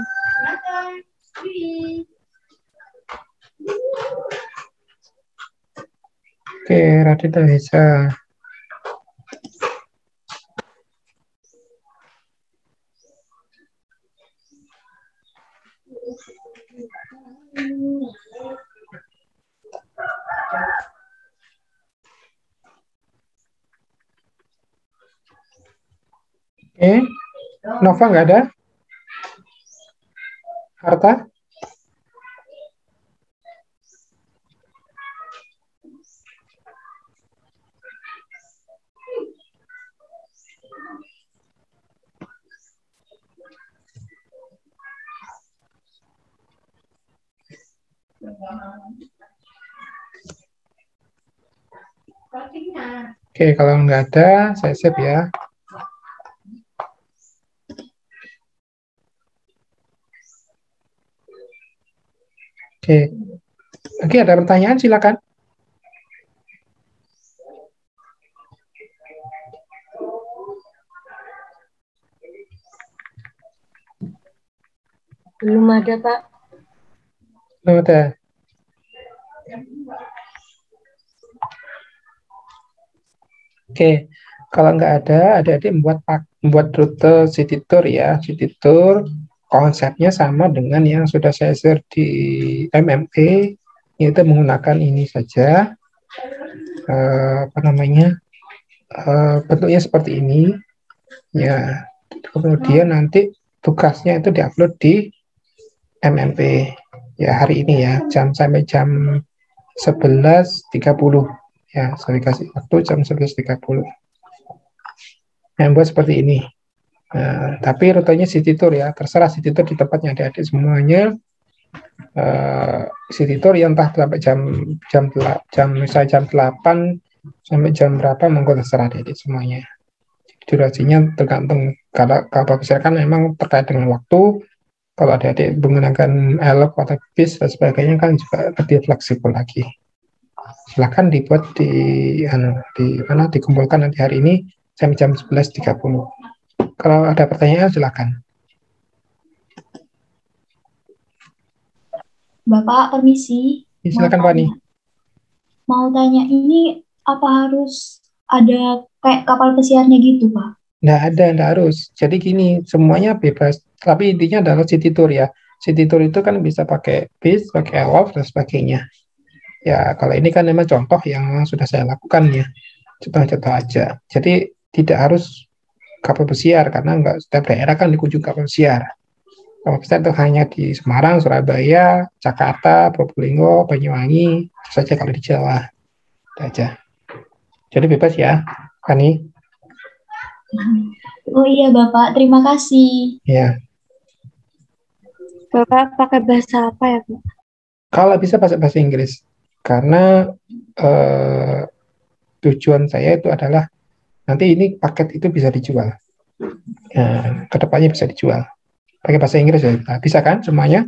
oke, Radit bisa. Oke, Nova nggak ada? Harta? Oke, kalau nggak ada, saya save ya. Oke, oke, ada pertanyaan silakan. Belum ada, Pak. Belum ada. Oke, kalau nggak ada, adik-adik membuat membuat rute city tour ya. City tour konsepnya sama dengan yang sudah saya share di M M P, yaitu menggunakan ini saja. Eh, apa namanya? Eh, bentuknya seperti ini. Ya, kemudian nanti tugasnya itu diupload di M M P. Ya, hari ini ya, jam sampai jam sebelas tiga puluh. Ya, saya kasih waktu jam sebelas tiga puluh. Yang buat seperti ini. Nah, tapi rutenya city tour ya, terserah city tour di tempatnya adik-adik semuanya. Uh, city tour yang entah sampai jam jam jam misalnya jam delapan sampai jam berapa monggo terserah adik-adik semuanya. Durasinya tergantung, kalau kapal besar kan memang terkait dengan waktu. Kalau adik-adik menggunakan elf atau bis dan sebagainya kan juga lebih fleksibel lagi. Silakan dibuat di anu, di mana dikumpulkan nanti hari ini sampai jam sebelas tiga puluh. Kalau ada pertanyaan silakan. Bapak, permisi. Ya, silakan Pak Ni. Mau tanya, ini apa harus ada kayak kapal pesiarnya gitu, Pak? Nggak ada, nggak harus. Jadi gini, semuanya bebas. Tapi intinya adalah city tour ya. City tour itu kan bisa pakai bis, pakai elf dan sebagainya. Ya, kalau ini kan memang contoh yang sudah saya lakukan ya. Contoh-contoh aja. Jadi tidak harus kapal pesiar, karena nggak setiap daerah kan dikunjungi kapal pesiar. Kapal pesiar itu hanya di Semarang, Surabaya, Jakarta, Probolinggo, Banyuwangi, itu saja kalau di Jawa. Itu aja. Jadi bebas ya, Fani. Oh iya Bapak, terima kasih. Ya. Bapak pakai bahasa apa ya, Pak? Kalau bisa pakai bahasa Inggris. Karena eh, tujuan saya itu adalah nanti ini paket itu bisa dijual. Nah, kedepannya bisa dijual. Pakai bahasa Inggris ya. Bisa kan semuanya?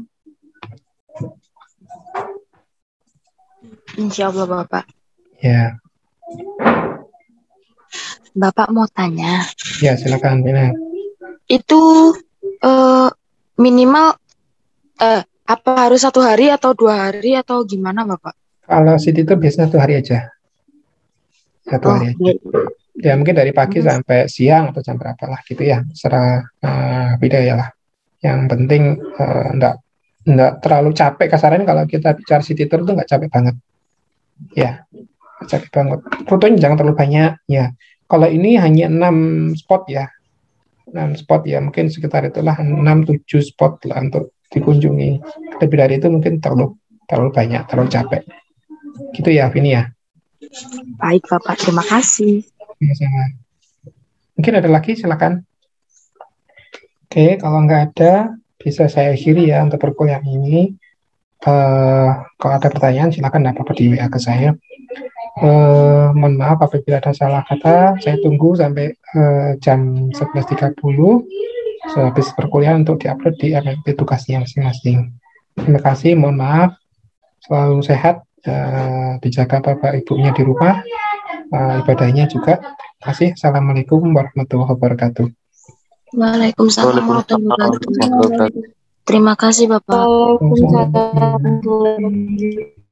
Insya Allah Bapak. Ya. Bapak mau tanya. Ya, silakan Mina. Itu eh, minimal eh, apa harus satu hari atau dua hari atau gimana Bapak? Kalau city tour biasanya satu hari aja. Satu Oh, hari aja. Ya mungkin dari pagi hmm. sampai siang atau jam berapa lah gitu ya. Serah uh, beda ya lah. Yang penting uh, enggak enggak terlalu capek, kasarannya kalau kita bicara city tour itu enggak capek banget. Ya, capek banget. Fotonya jangan terlalu banyak ya. Kalau ini hanya enam spot ya. enam spot ya, mungkin sekitar itulah enam tujuh spot lah untuk dikunjungi. Lebih dari itu mungkin terlalu terlalu banyak, terlalu capek. Gitu ya, Vini ya. Baik Bapak, terima kasih. Sama-sama. Mungkin ada lagi, silakan. Oke, kalau nggak ada, bisa saya akhiri ya untuk perkuliahan ini. Uh, kalau ada pertanyaan, silakan apa-apa di W A ke saya. Uh, mohon maaf apabila ada salah kata. Saya tunggu sampai uh, jam sebelas tiga puluh sehabis perkuliahan untuk diupload di M M P tugasnya masing-masing. Terima kasih, mohon maaf. Selalu sehat, uh, dijaga bapak ibunya di rumah, uh, ibadahnya juga. Terima kasih. Assalamualaikum warahmatullahi wabarakatuh. Waalaikumsalam warahmatullahi wabarakatuh. Terima kasih Bapak. Waalaikumsalam.